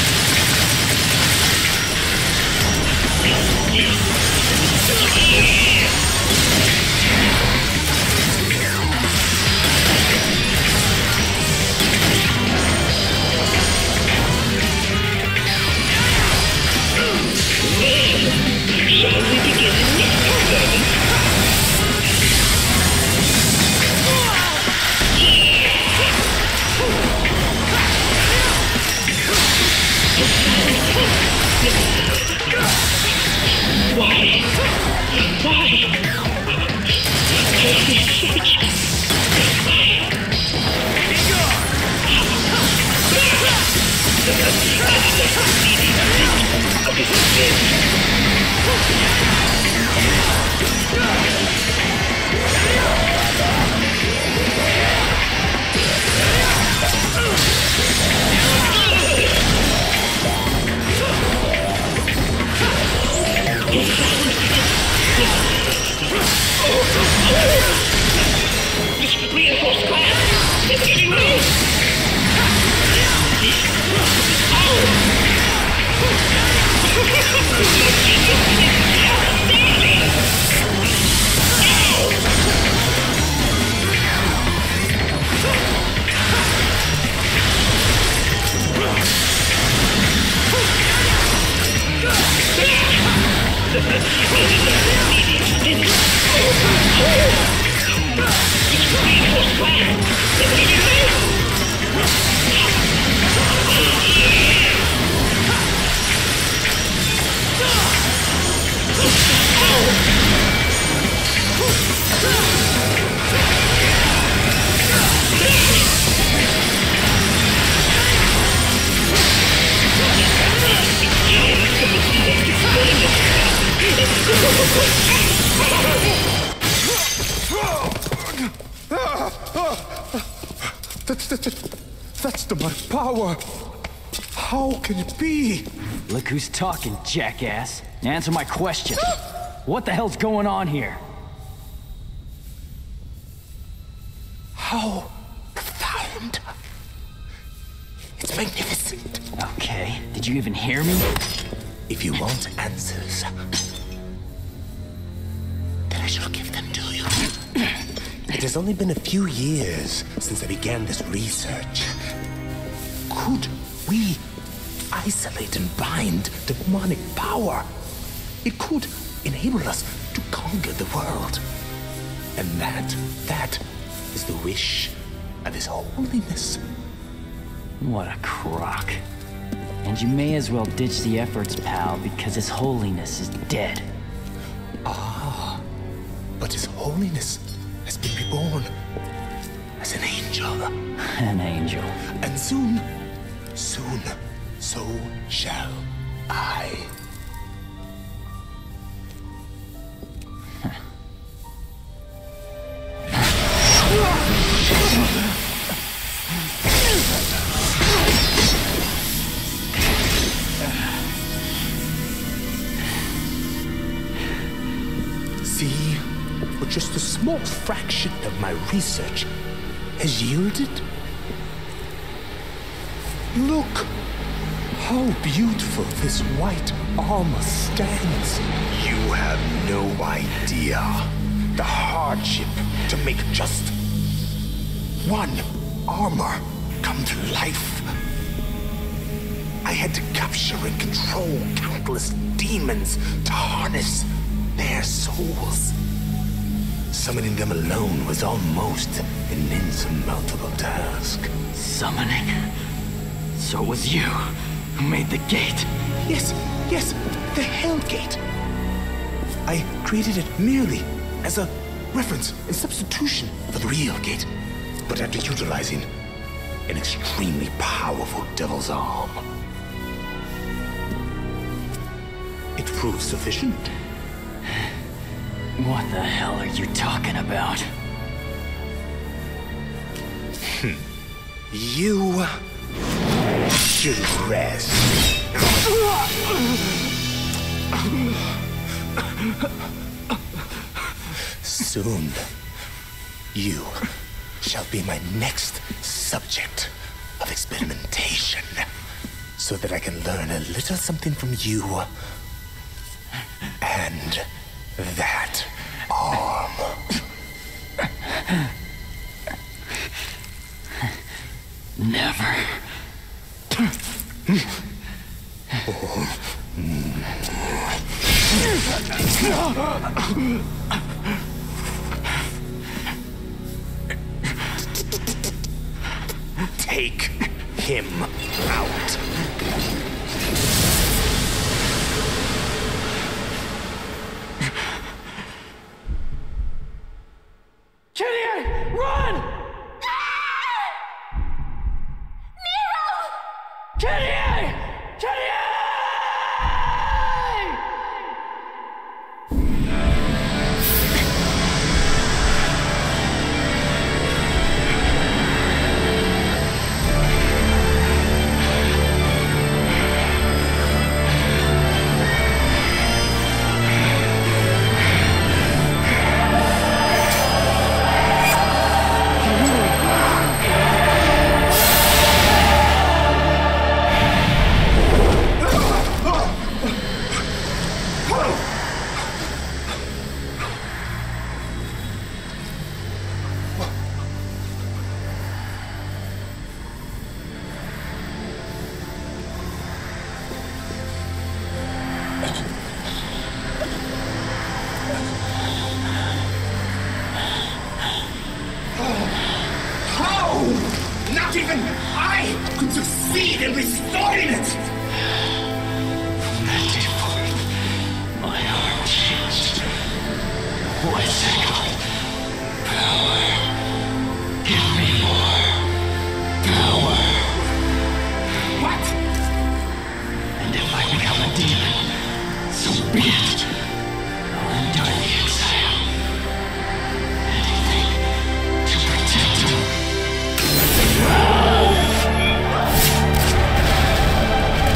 Shall we begin the next experiment? Why? Why? Holy search. Of his revenge. This reinforced glass is getting loose. That's, that's, that's the much power. How can it be? Look who's talking, jackass. Answer my question. What the hell's going on here? How profound. It's magnificent. Okay, did you even hear me? If you want answers, then I shall give them to you. It has only been a few years since I began this research. Could we isolate and bind demonic power? It could enable us to conquer the world. And that, that is the wish of His Holiness. What a crock. And you may as well ditch the efforts, pal, because His Holiness is dead. Ah, but His Holiness has been reborn as an angel. An angel. And soon, soon, so shall I. See what just a small fraction of my research has yielded? Look how beautiful this white armor stands. You have no idea the hardship to make just one armor come to life. I had to capture and control countless demons to harness their souls. Summoning them alone was almost an insurmountable task. Summoning? So it was you who made the gate? Yes, yes, the Hell Gate. I created it merely as a reference and substitution for the real gate, but after utilizing an extremely powerful devil's arm. It proved sufficient. What the hell are you talking about? Hmm. You should rest. Soon, you shall be my next subject of experimentation, so that I can learn a little something from you and that arm. Never. Oh. Take him out. Kenny, run! Nero! Kenny! Kenny! Not even I could succeed in restoring it! From that day forth, my arm changed. White power. Give me more power. What? And if I become a demon, so be it. I'll endure the exile. Anything to protect him.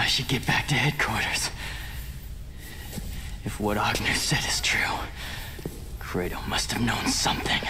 should get back to headquarters. If what Agnew said is true, Credo must have known something.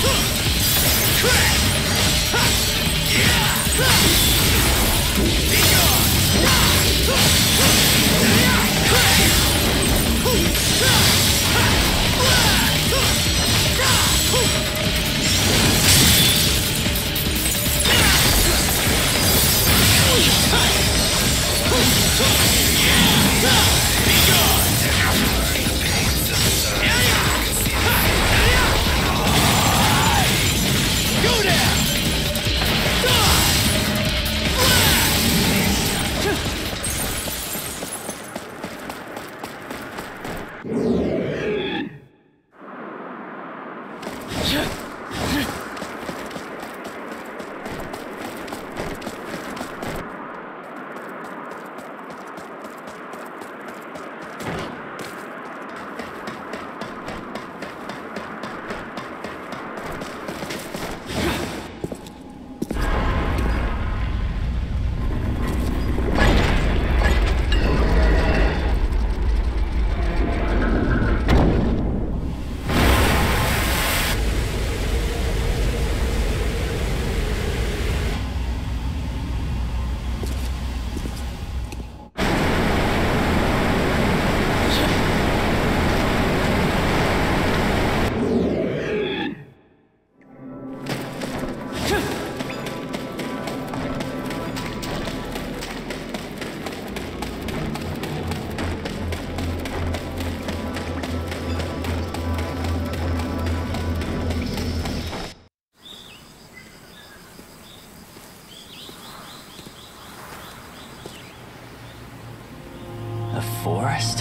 Forest?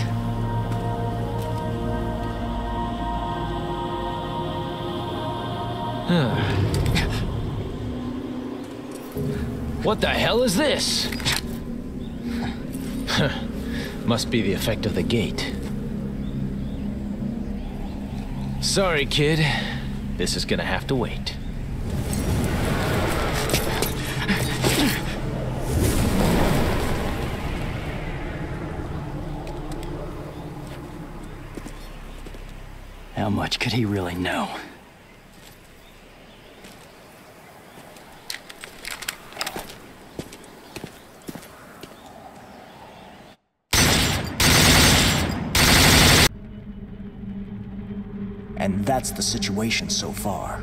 What the hell is this? Must be the effect of the gate. Sorry, kid. This is gonna have to wait. How much could he really know? And that's the situation so far.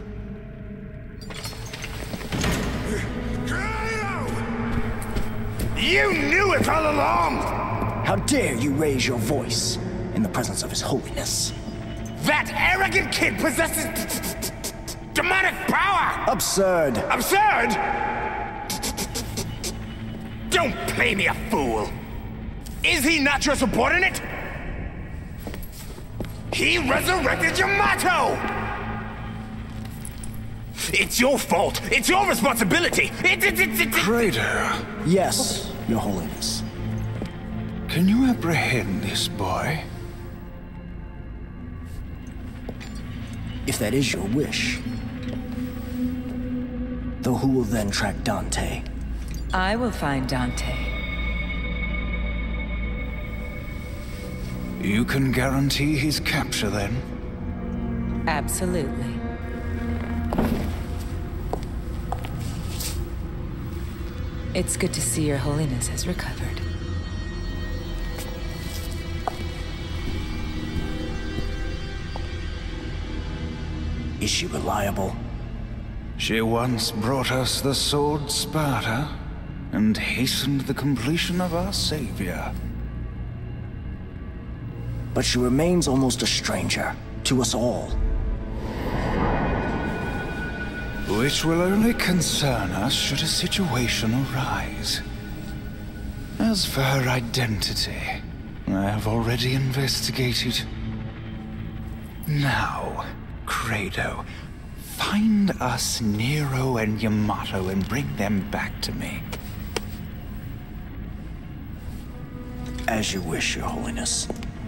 You knew it all along! How dare you raise your voice in the presence of His Holiness? That arrogant kid possesses demonic power! Absurd! Absurd? Don't play me a fool! Is he not your subordinate? He resurrected Yamato! It's your fault! It's your responsibility! It, it, it, it, it. Traitor. Yes, Your Holiness. Can you apprehend this boy? If that is your wish. Though who will then track Dante? I will find Dante. You can guarantee his capture, then? Absolutely. It's good to see Your Holiness has recovered. Is she reliable? She once brought us the sword Sparda, and hastened the completion of our savior. But she remains almost a stranger to us all. Which will only concern us should a situation arise. As for her identity, I have already investigated. Now, Credo, find us Nero and Yamato and bring them back to me. As you wish, Your Holiness.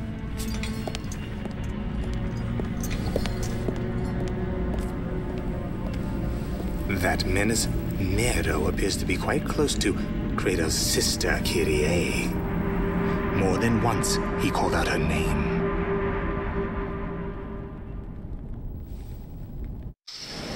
That menace, Nero, appears to be quite close to Credo's sister, Kyrie. More than once, he called out her name.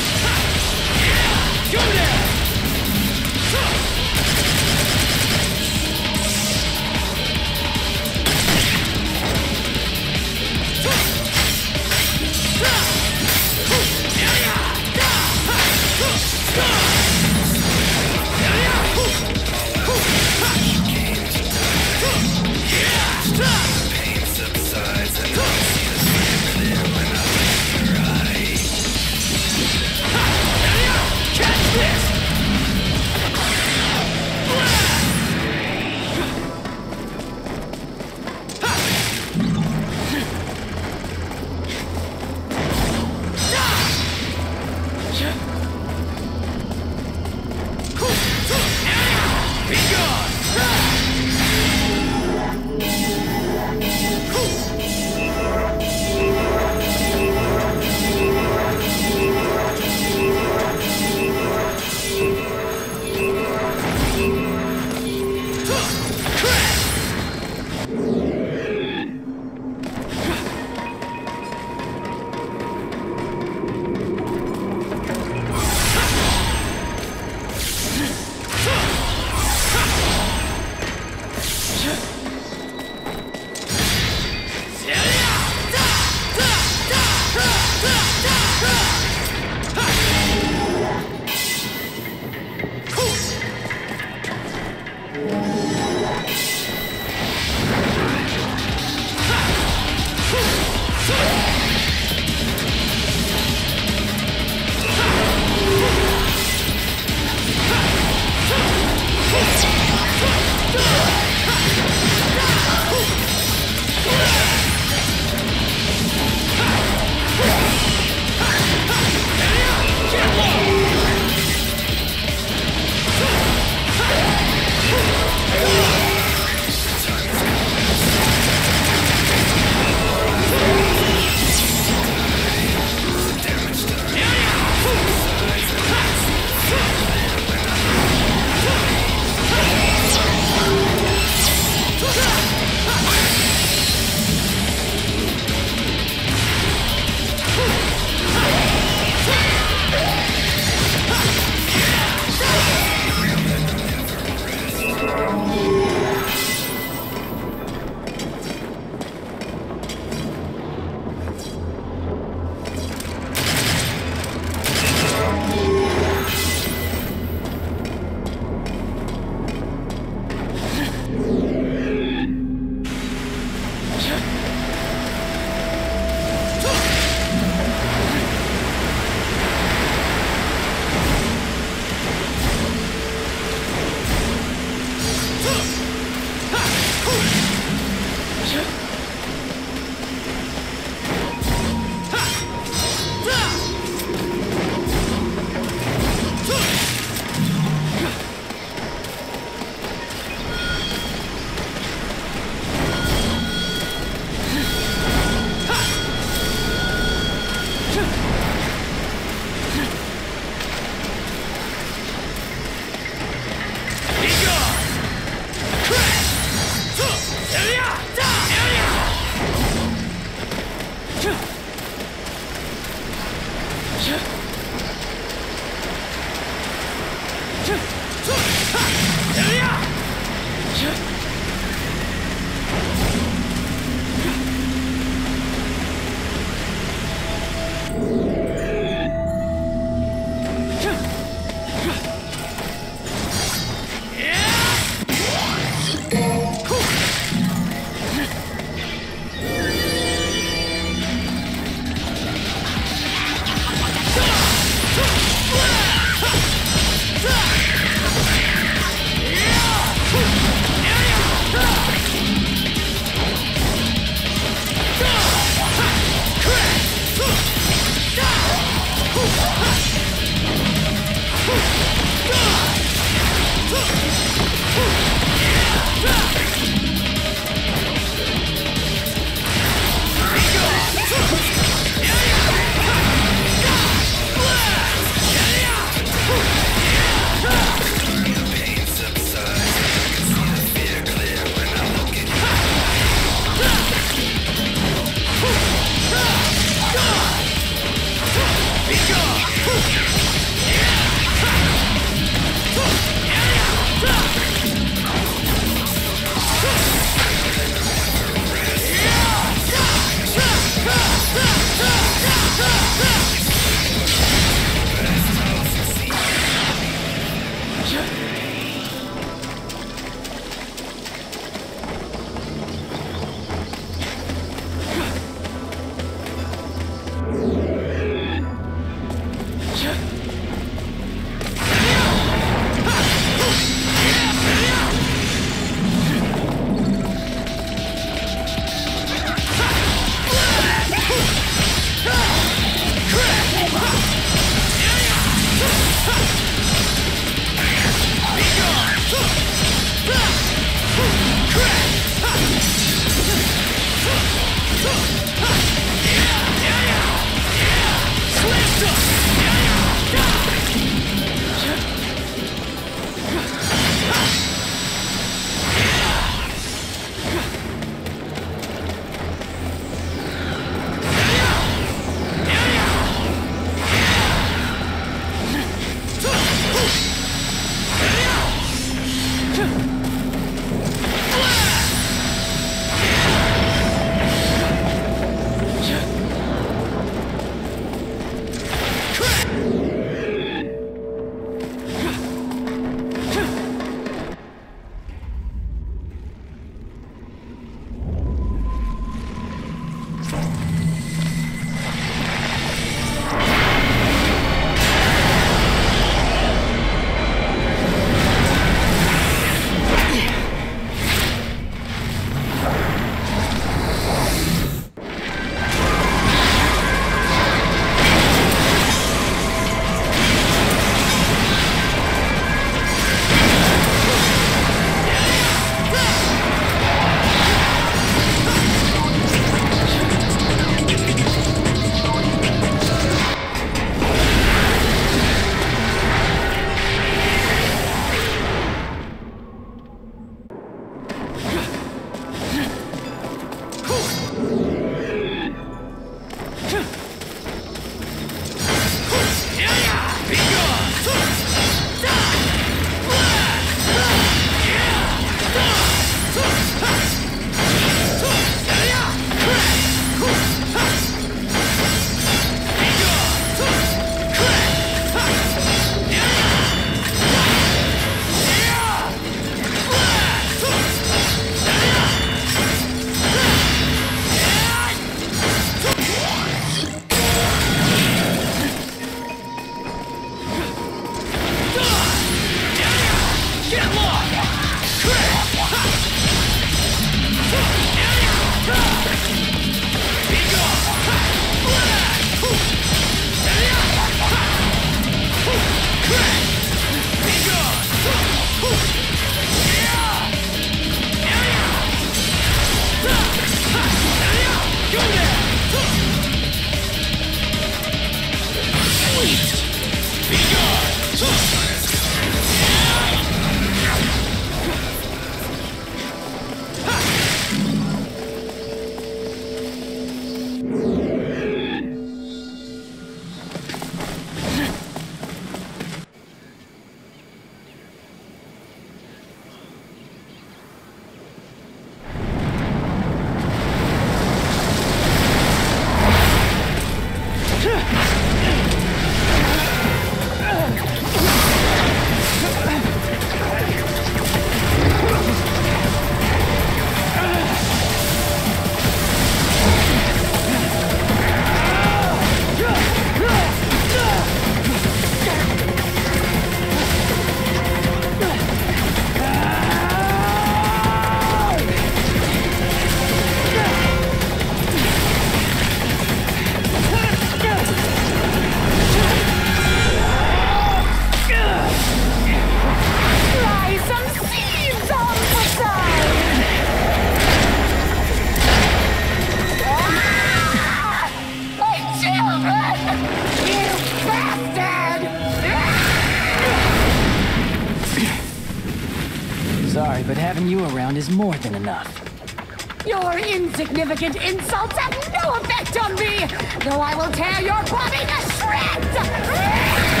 is more than enough. Your insignificant insults have no effect on me, though I will tear your body to shreds!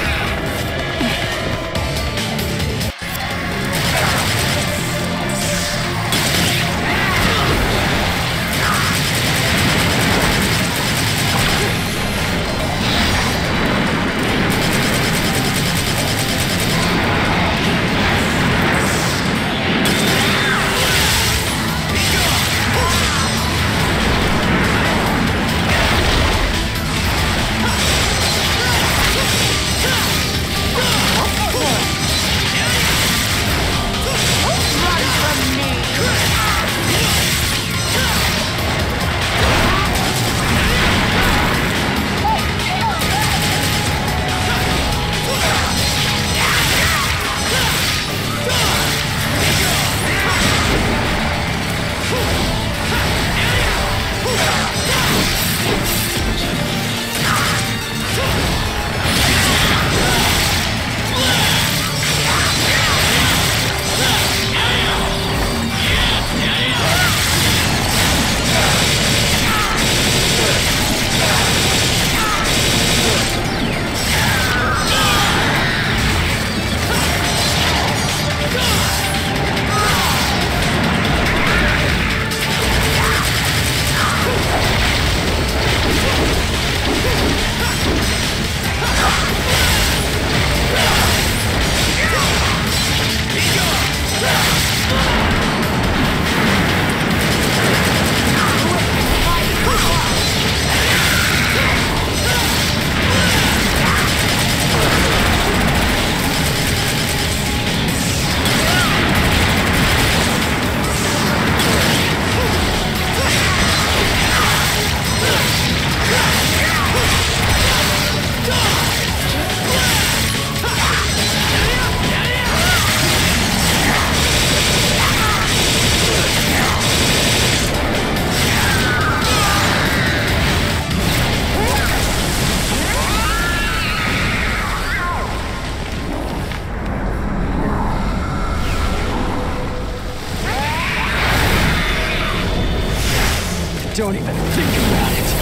Don't even think about it.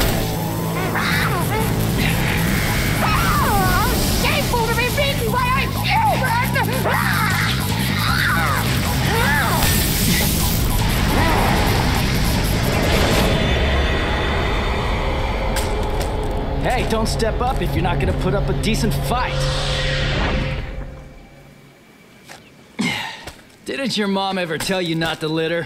Oh, shameful to be beaten by a human! Hey, don't step up if you're not gonna put up a decent fight. Didn't your mom ever tell you not to litter?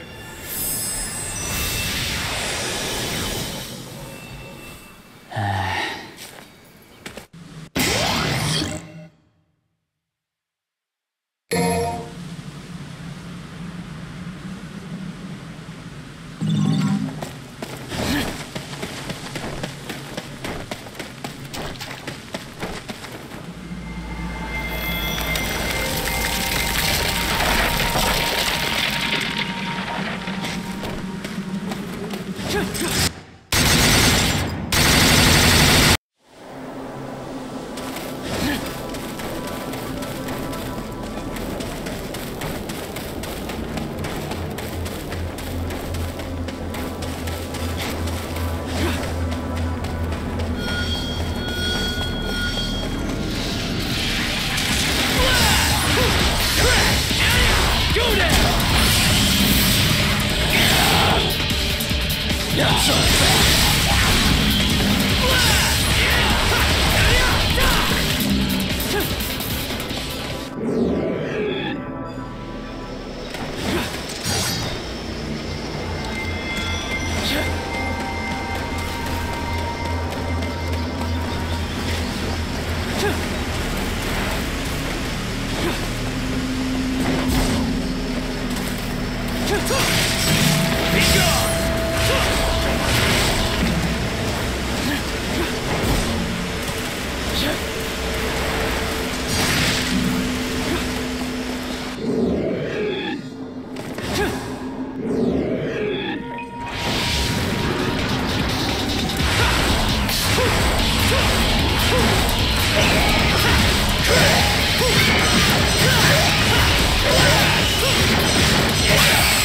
Yeah!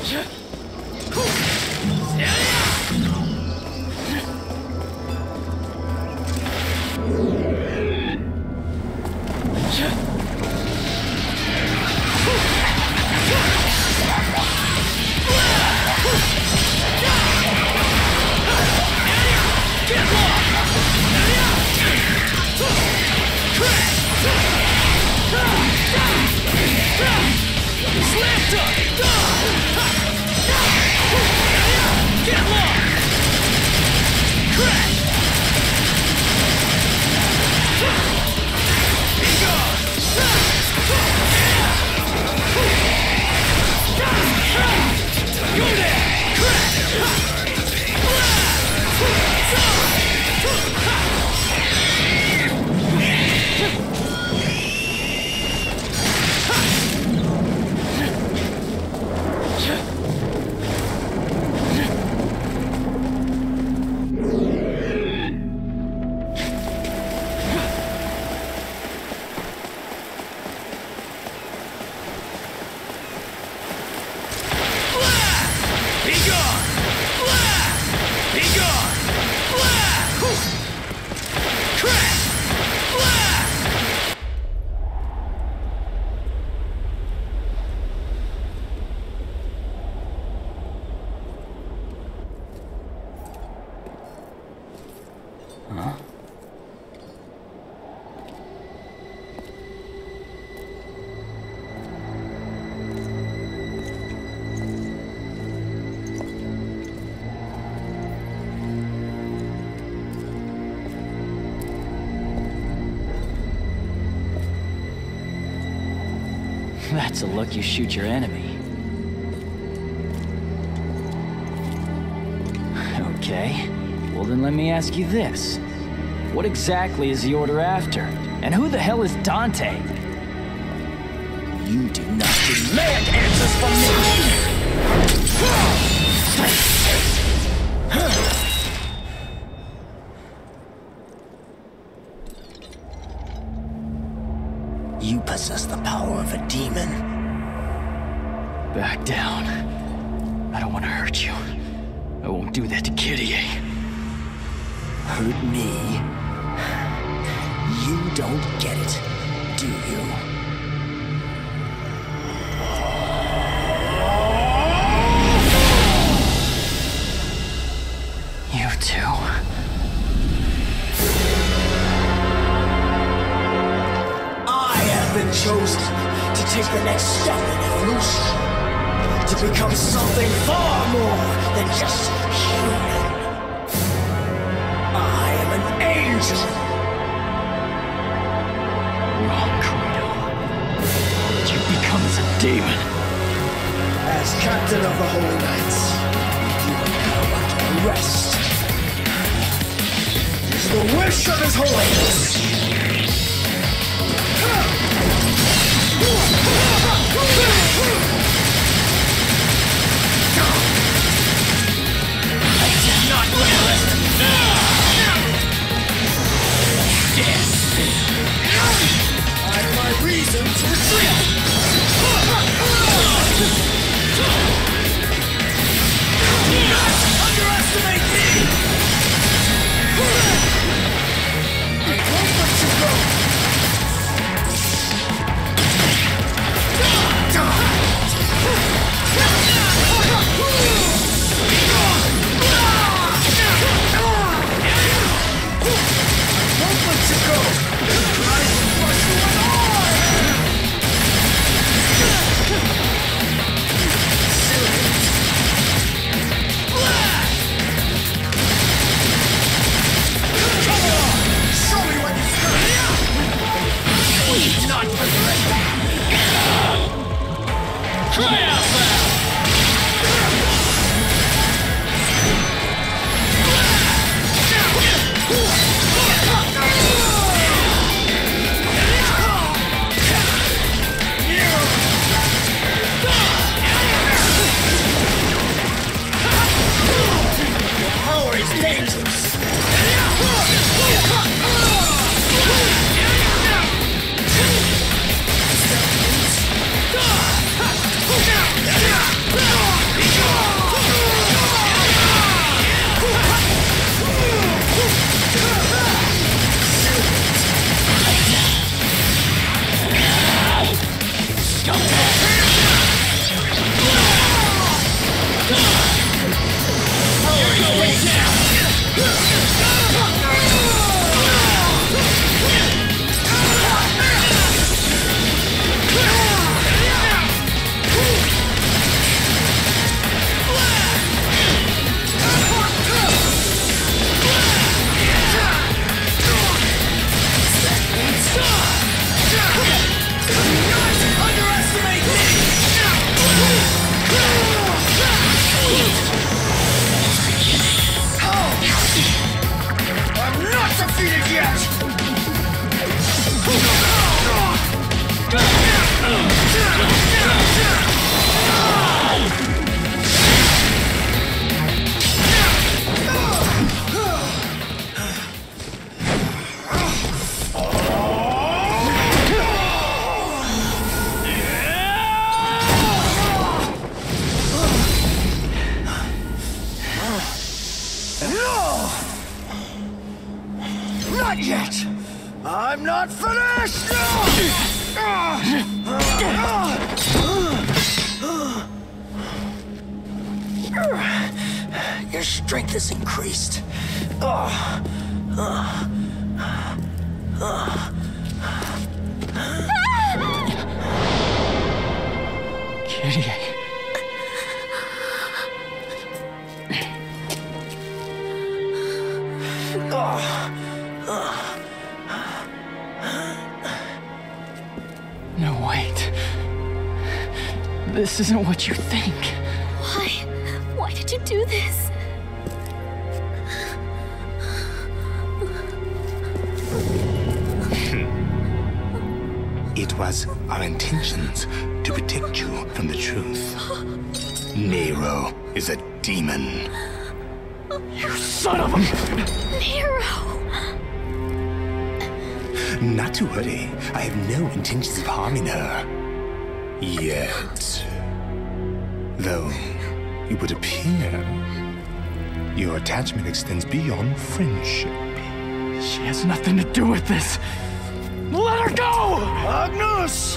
That's a look you shoot your enemy. Okay, well then let me ask you this. What exactly is the Order after? And who the hell is Dante? You do not demand answers from me! You possess the power of a demon. Back down. I don't want to hurt you. I won't do that to Kitty. Hurt me? You don't get it, do you? You too. I have been chosen to take the next step in evolution, to become something far more than just human. I am an angel. Wrong, Credo. What you become is a demon. As captain of the Holy Knights, you are now under arrest. It is the wish of His Holiness. I did not realist. I have my reason to retreat. Do not underestimate me. I won't let you go. Not yet! I'm not finished! Your strength is increased. Kitty. No, wait. This isn't what you think. Why? Why did you do this? It was our intentions to protect you from the truth. Nero is a demon. You son of a... Nero! Not to worry. I have no intentions of harming her. Yet. Though, it would appear your attachment extends beyond friendship. She has nothing to do with this. Let her go! Agnus!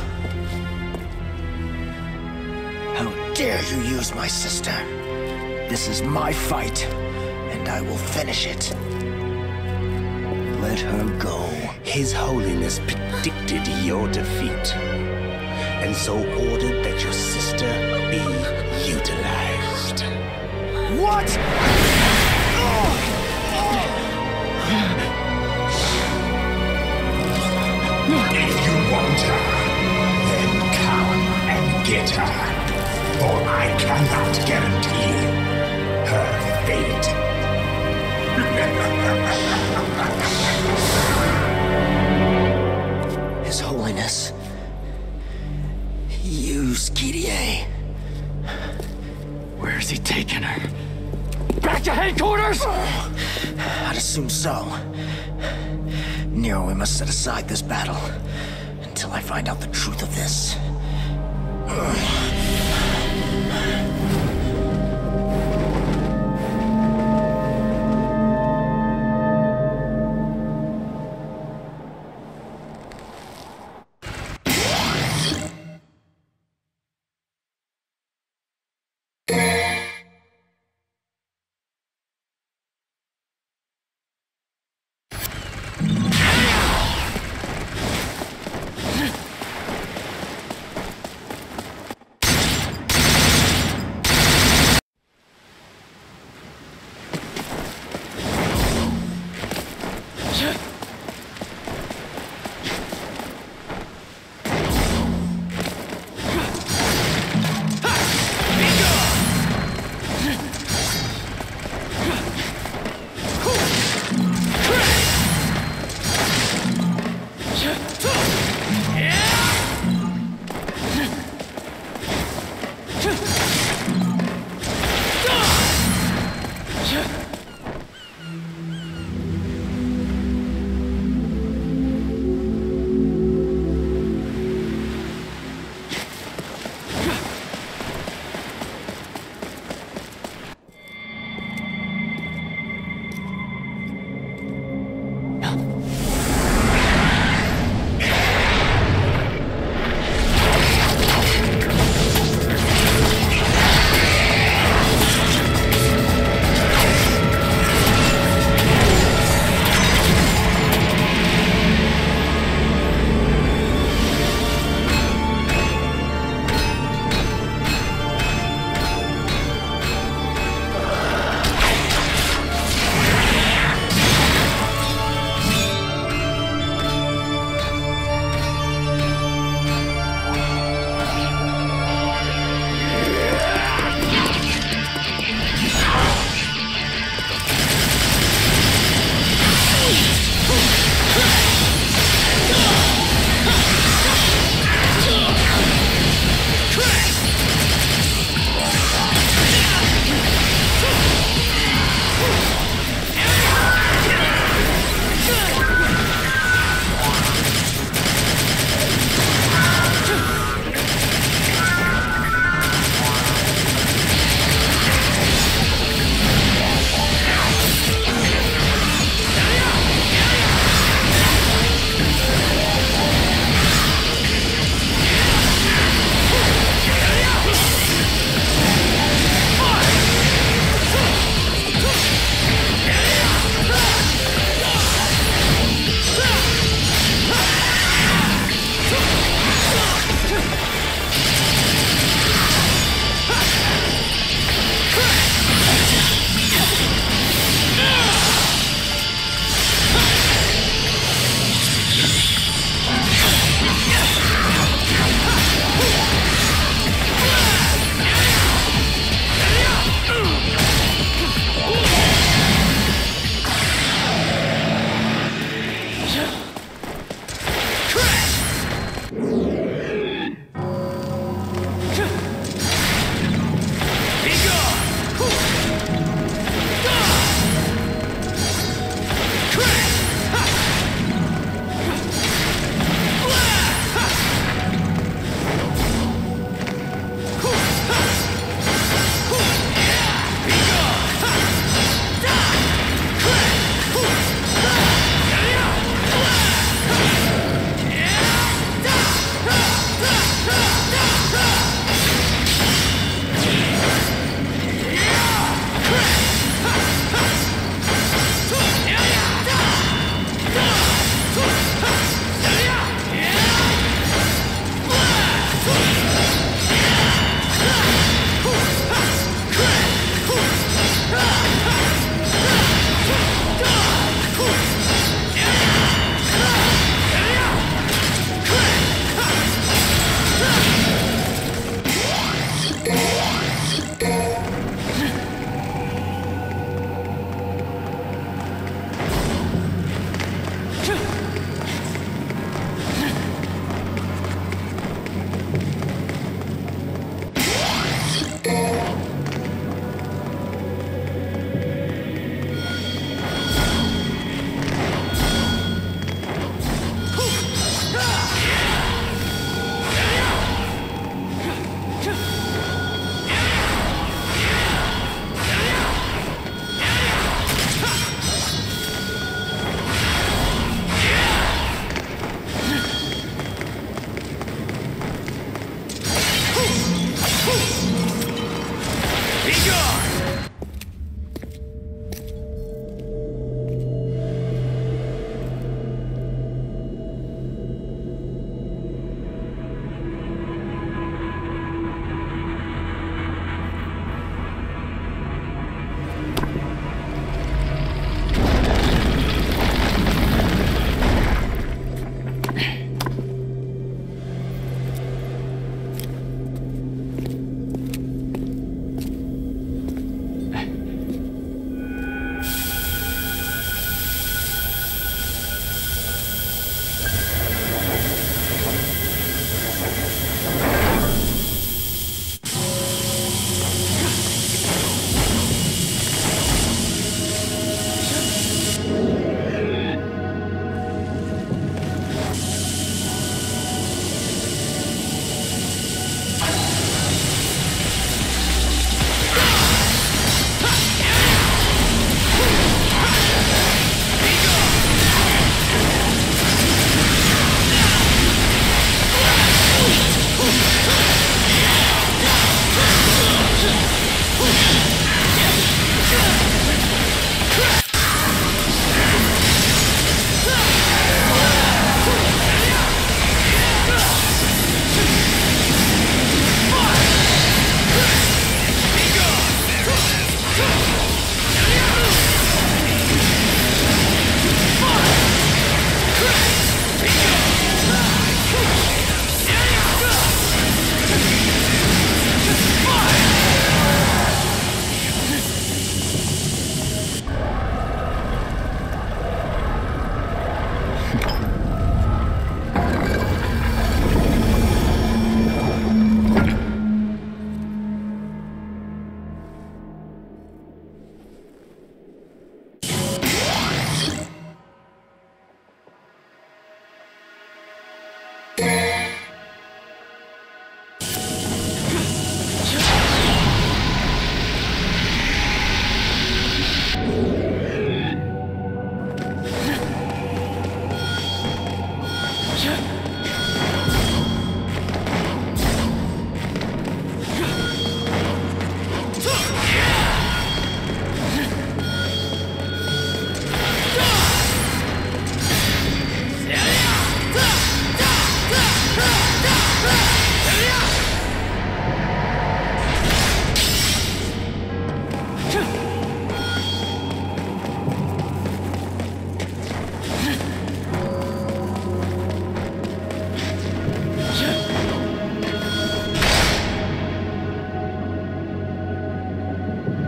How dare you use my sister? This is my fight, and I will finish it. Let her go. His Holiness predicted your defeat, and so ordered that your sister be utilized. What? If you want her, then come and get her, for I cannot guarantee her fate. His Holiness. Use Kyrie. Where is he taking her? Back to headquarters? I'd assume so. Nero, we must set aside this battle until I find out the truth of this.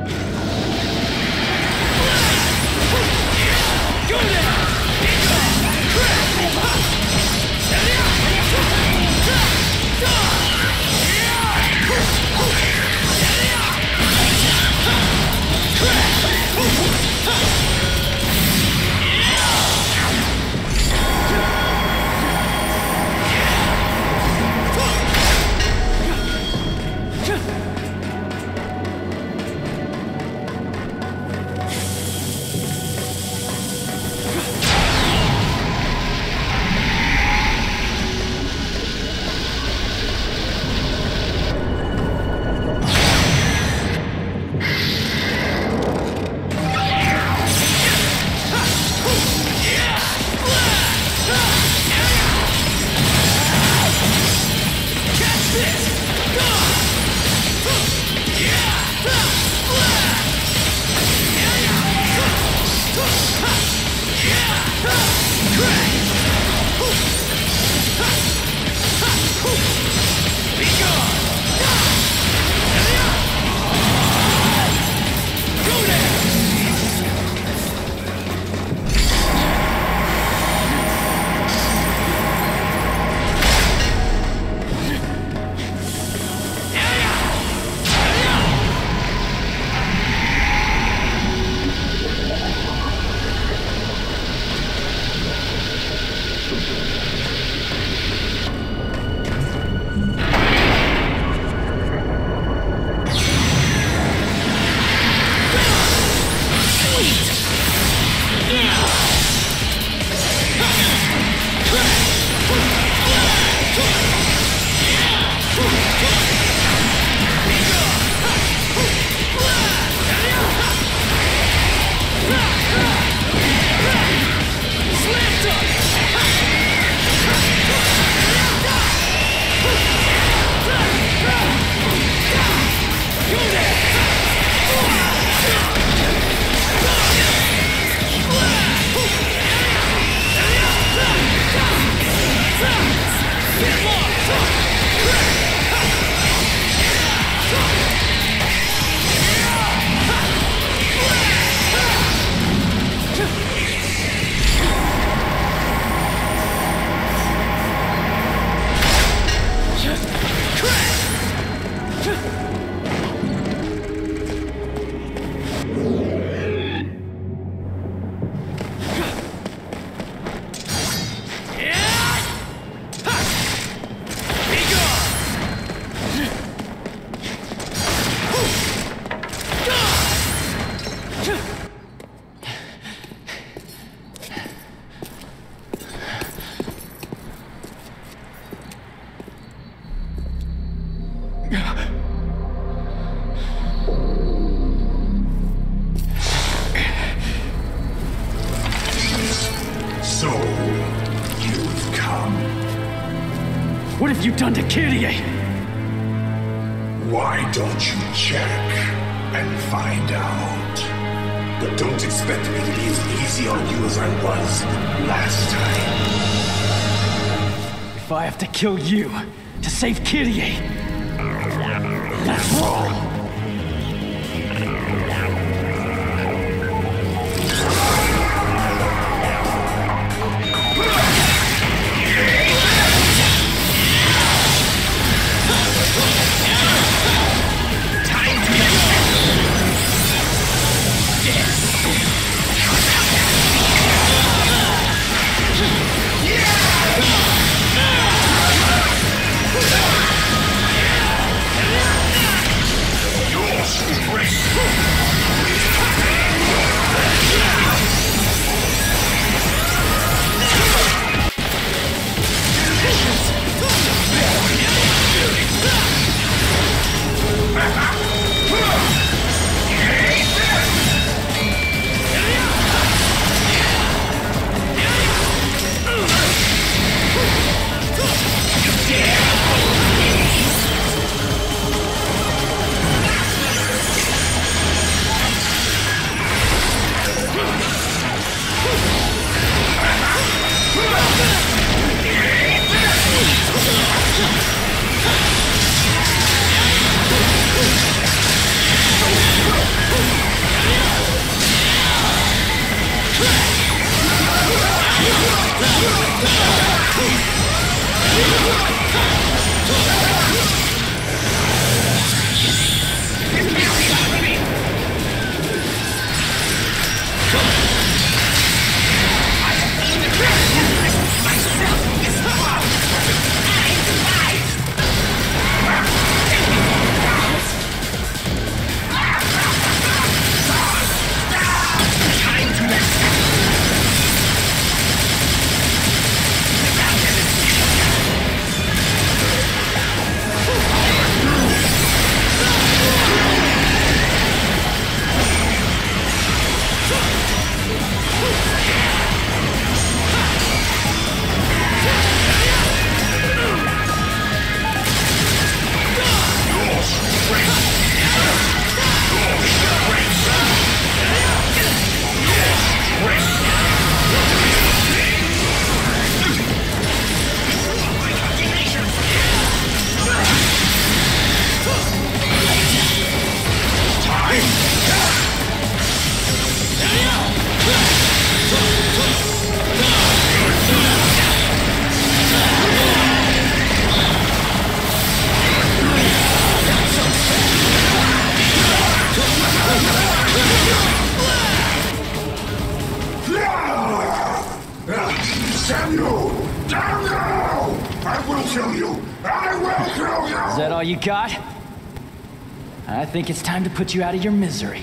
What have you done to Kyrie? Why don't you check and find out? But don't expect me to be as easy on you as I was last time. If I have to kill you to save Kyrie, that's wrong. you got? I think it's time to put you out of your misery.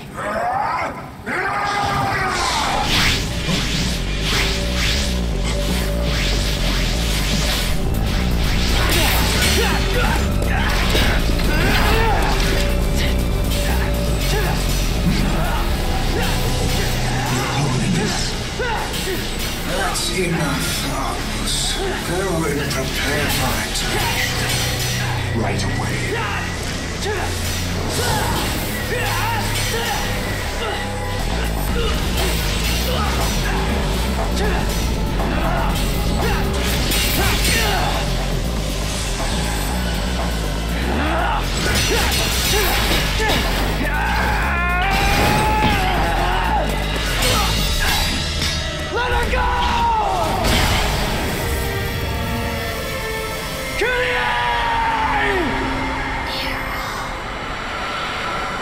That's enough, Argus. Go and prepare for it. Right away. Let her go! Kyrie!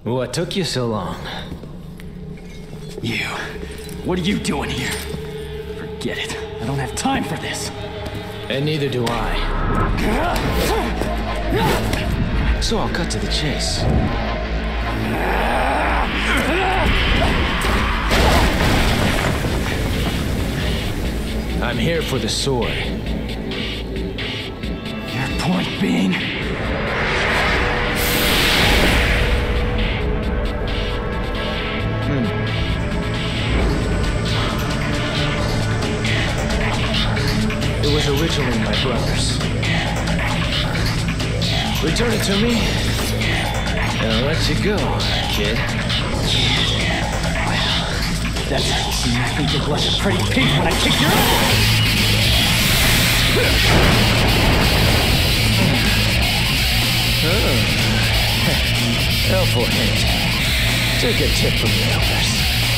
What took you so long? You. What are you doing here? Forget it. I don't have time for this. And neither do I. So I'll cut to the chase. I'm here for the sword. Your point being? Hmm. It was originally my brother's. Return it to me, and I'll let you go, kid. That's how you see me think you're blushing pretty pink when I kick your ass! Oh. Helpful hint. Take a tip from the elders.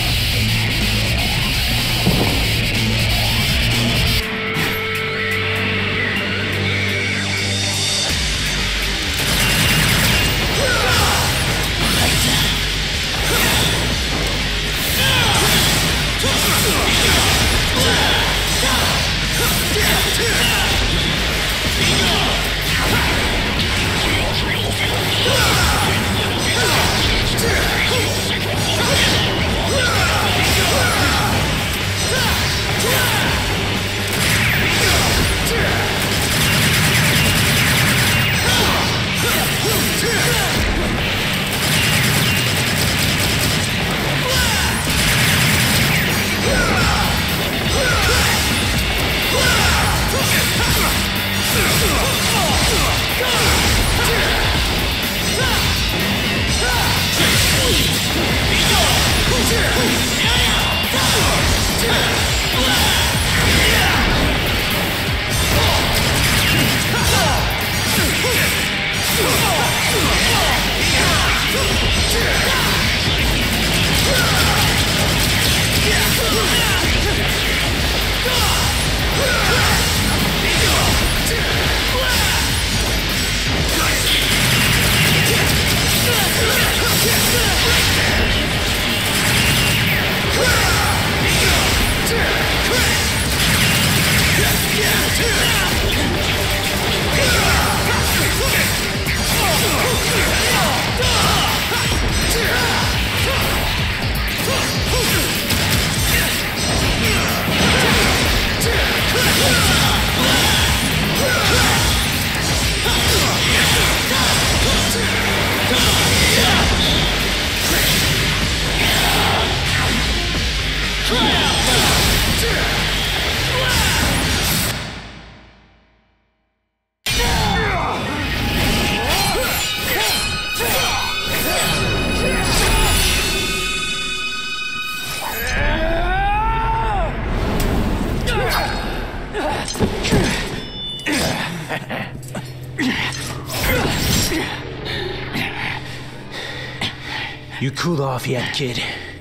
You cooled off yet, kid?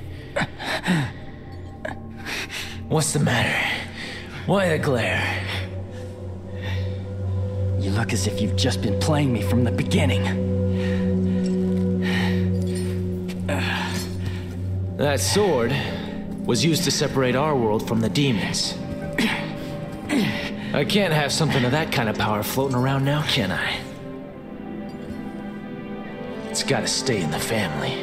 What's the matter? Why the glare? You look as if you've just been playing me from the beginning. That sword was used to separate our world from the demons. I can't have something of that kind of power floating around now, can I? It's gotta stay in the family.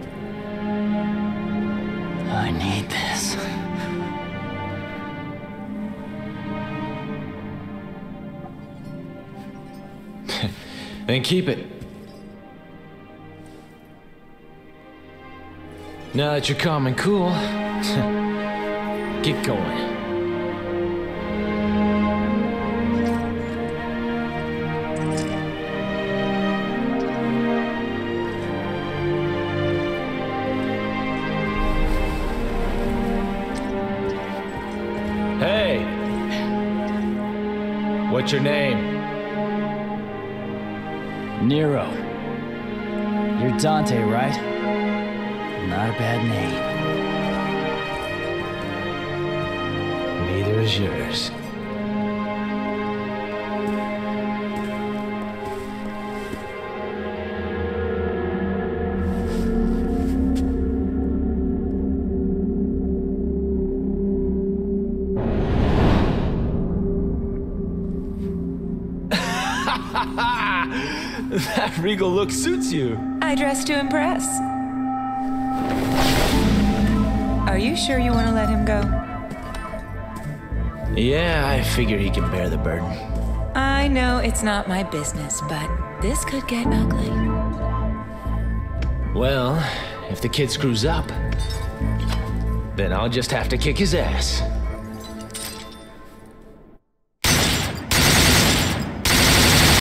I need this. Then keep it. Now that you're calm and cool, get going. Hey! What's your name? Nero. You're Dante, right? Not a bad name. Neither is yours. That regal look suits you. I dress to impress. Are you sure you want to let him go? Yeah, I figure he can bear the burden. I know it's not my business, but this could get ugly. Well, if the kid screws up, then I'll just have to kick his ass.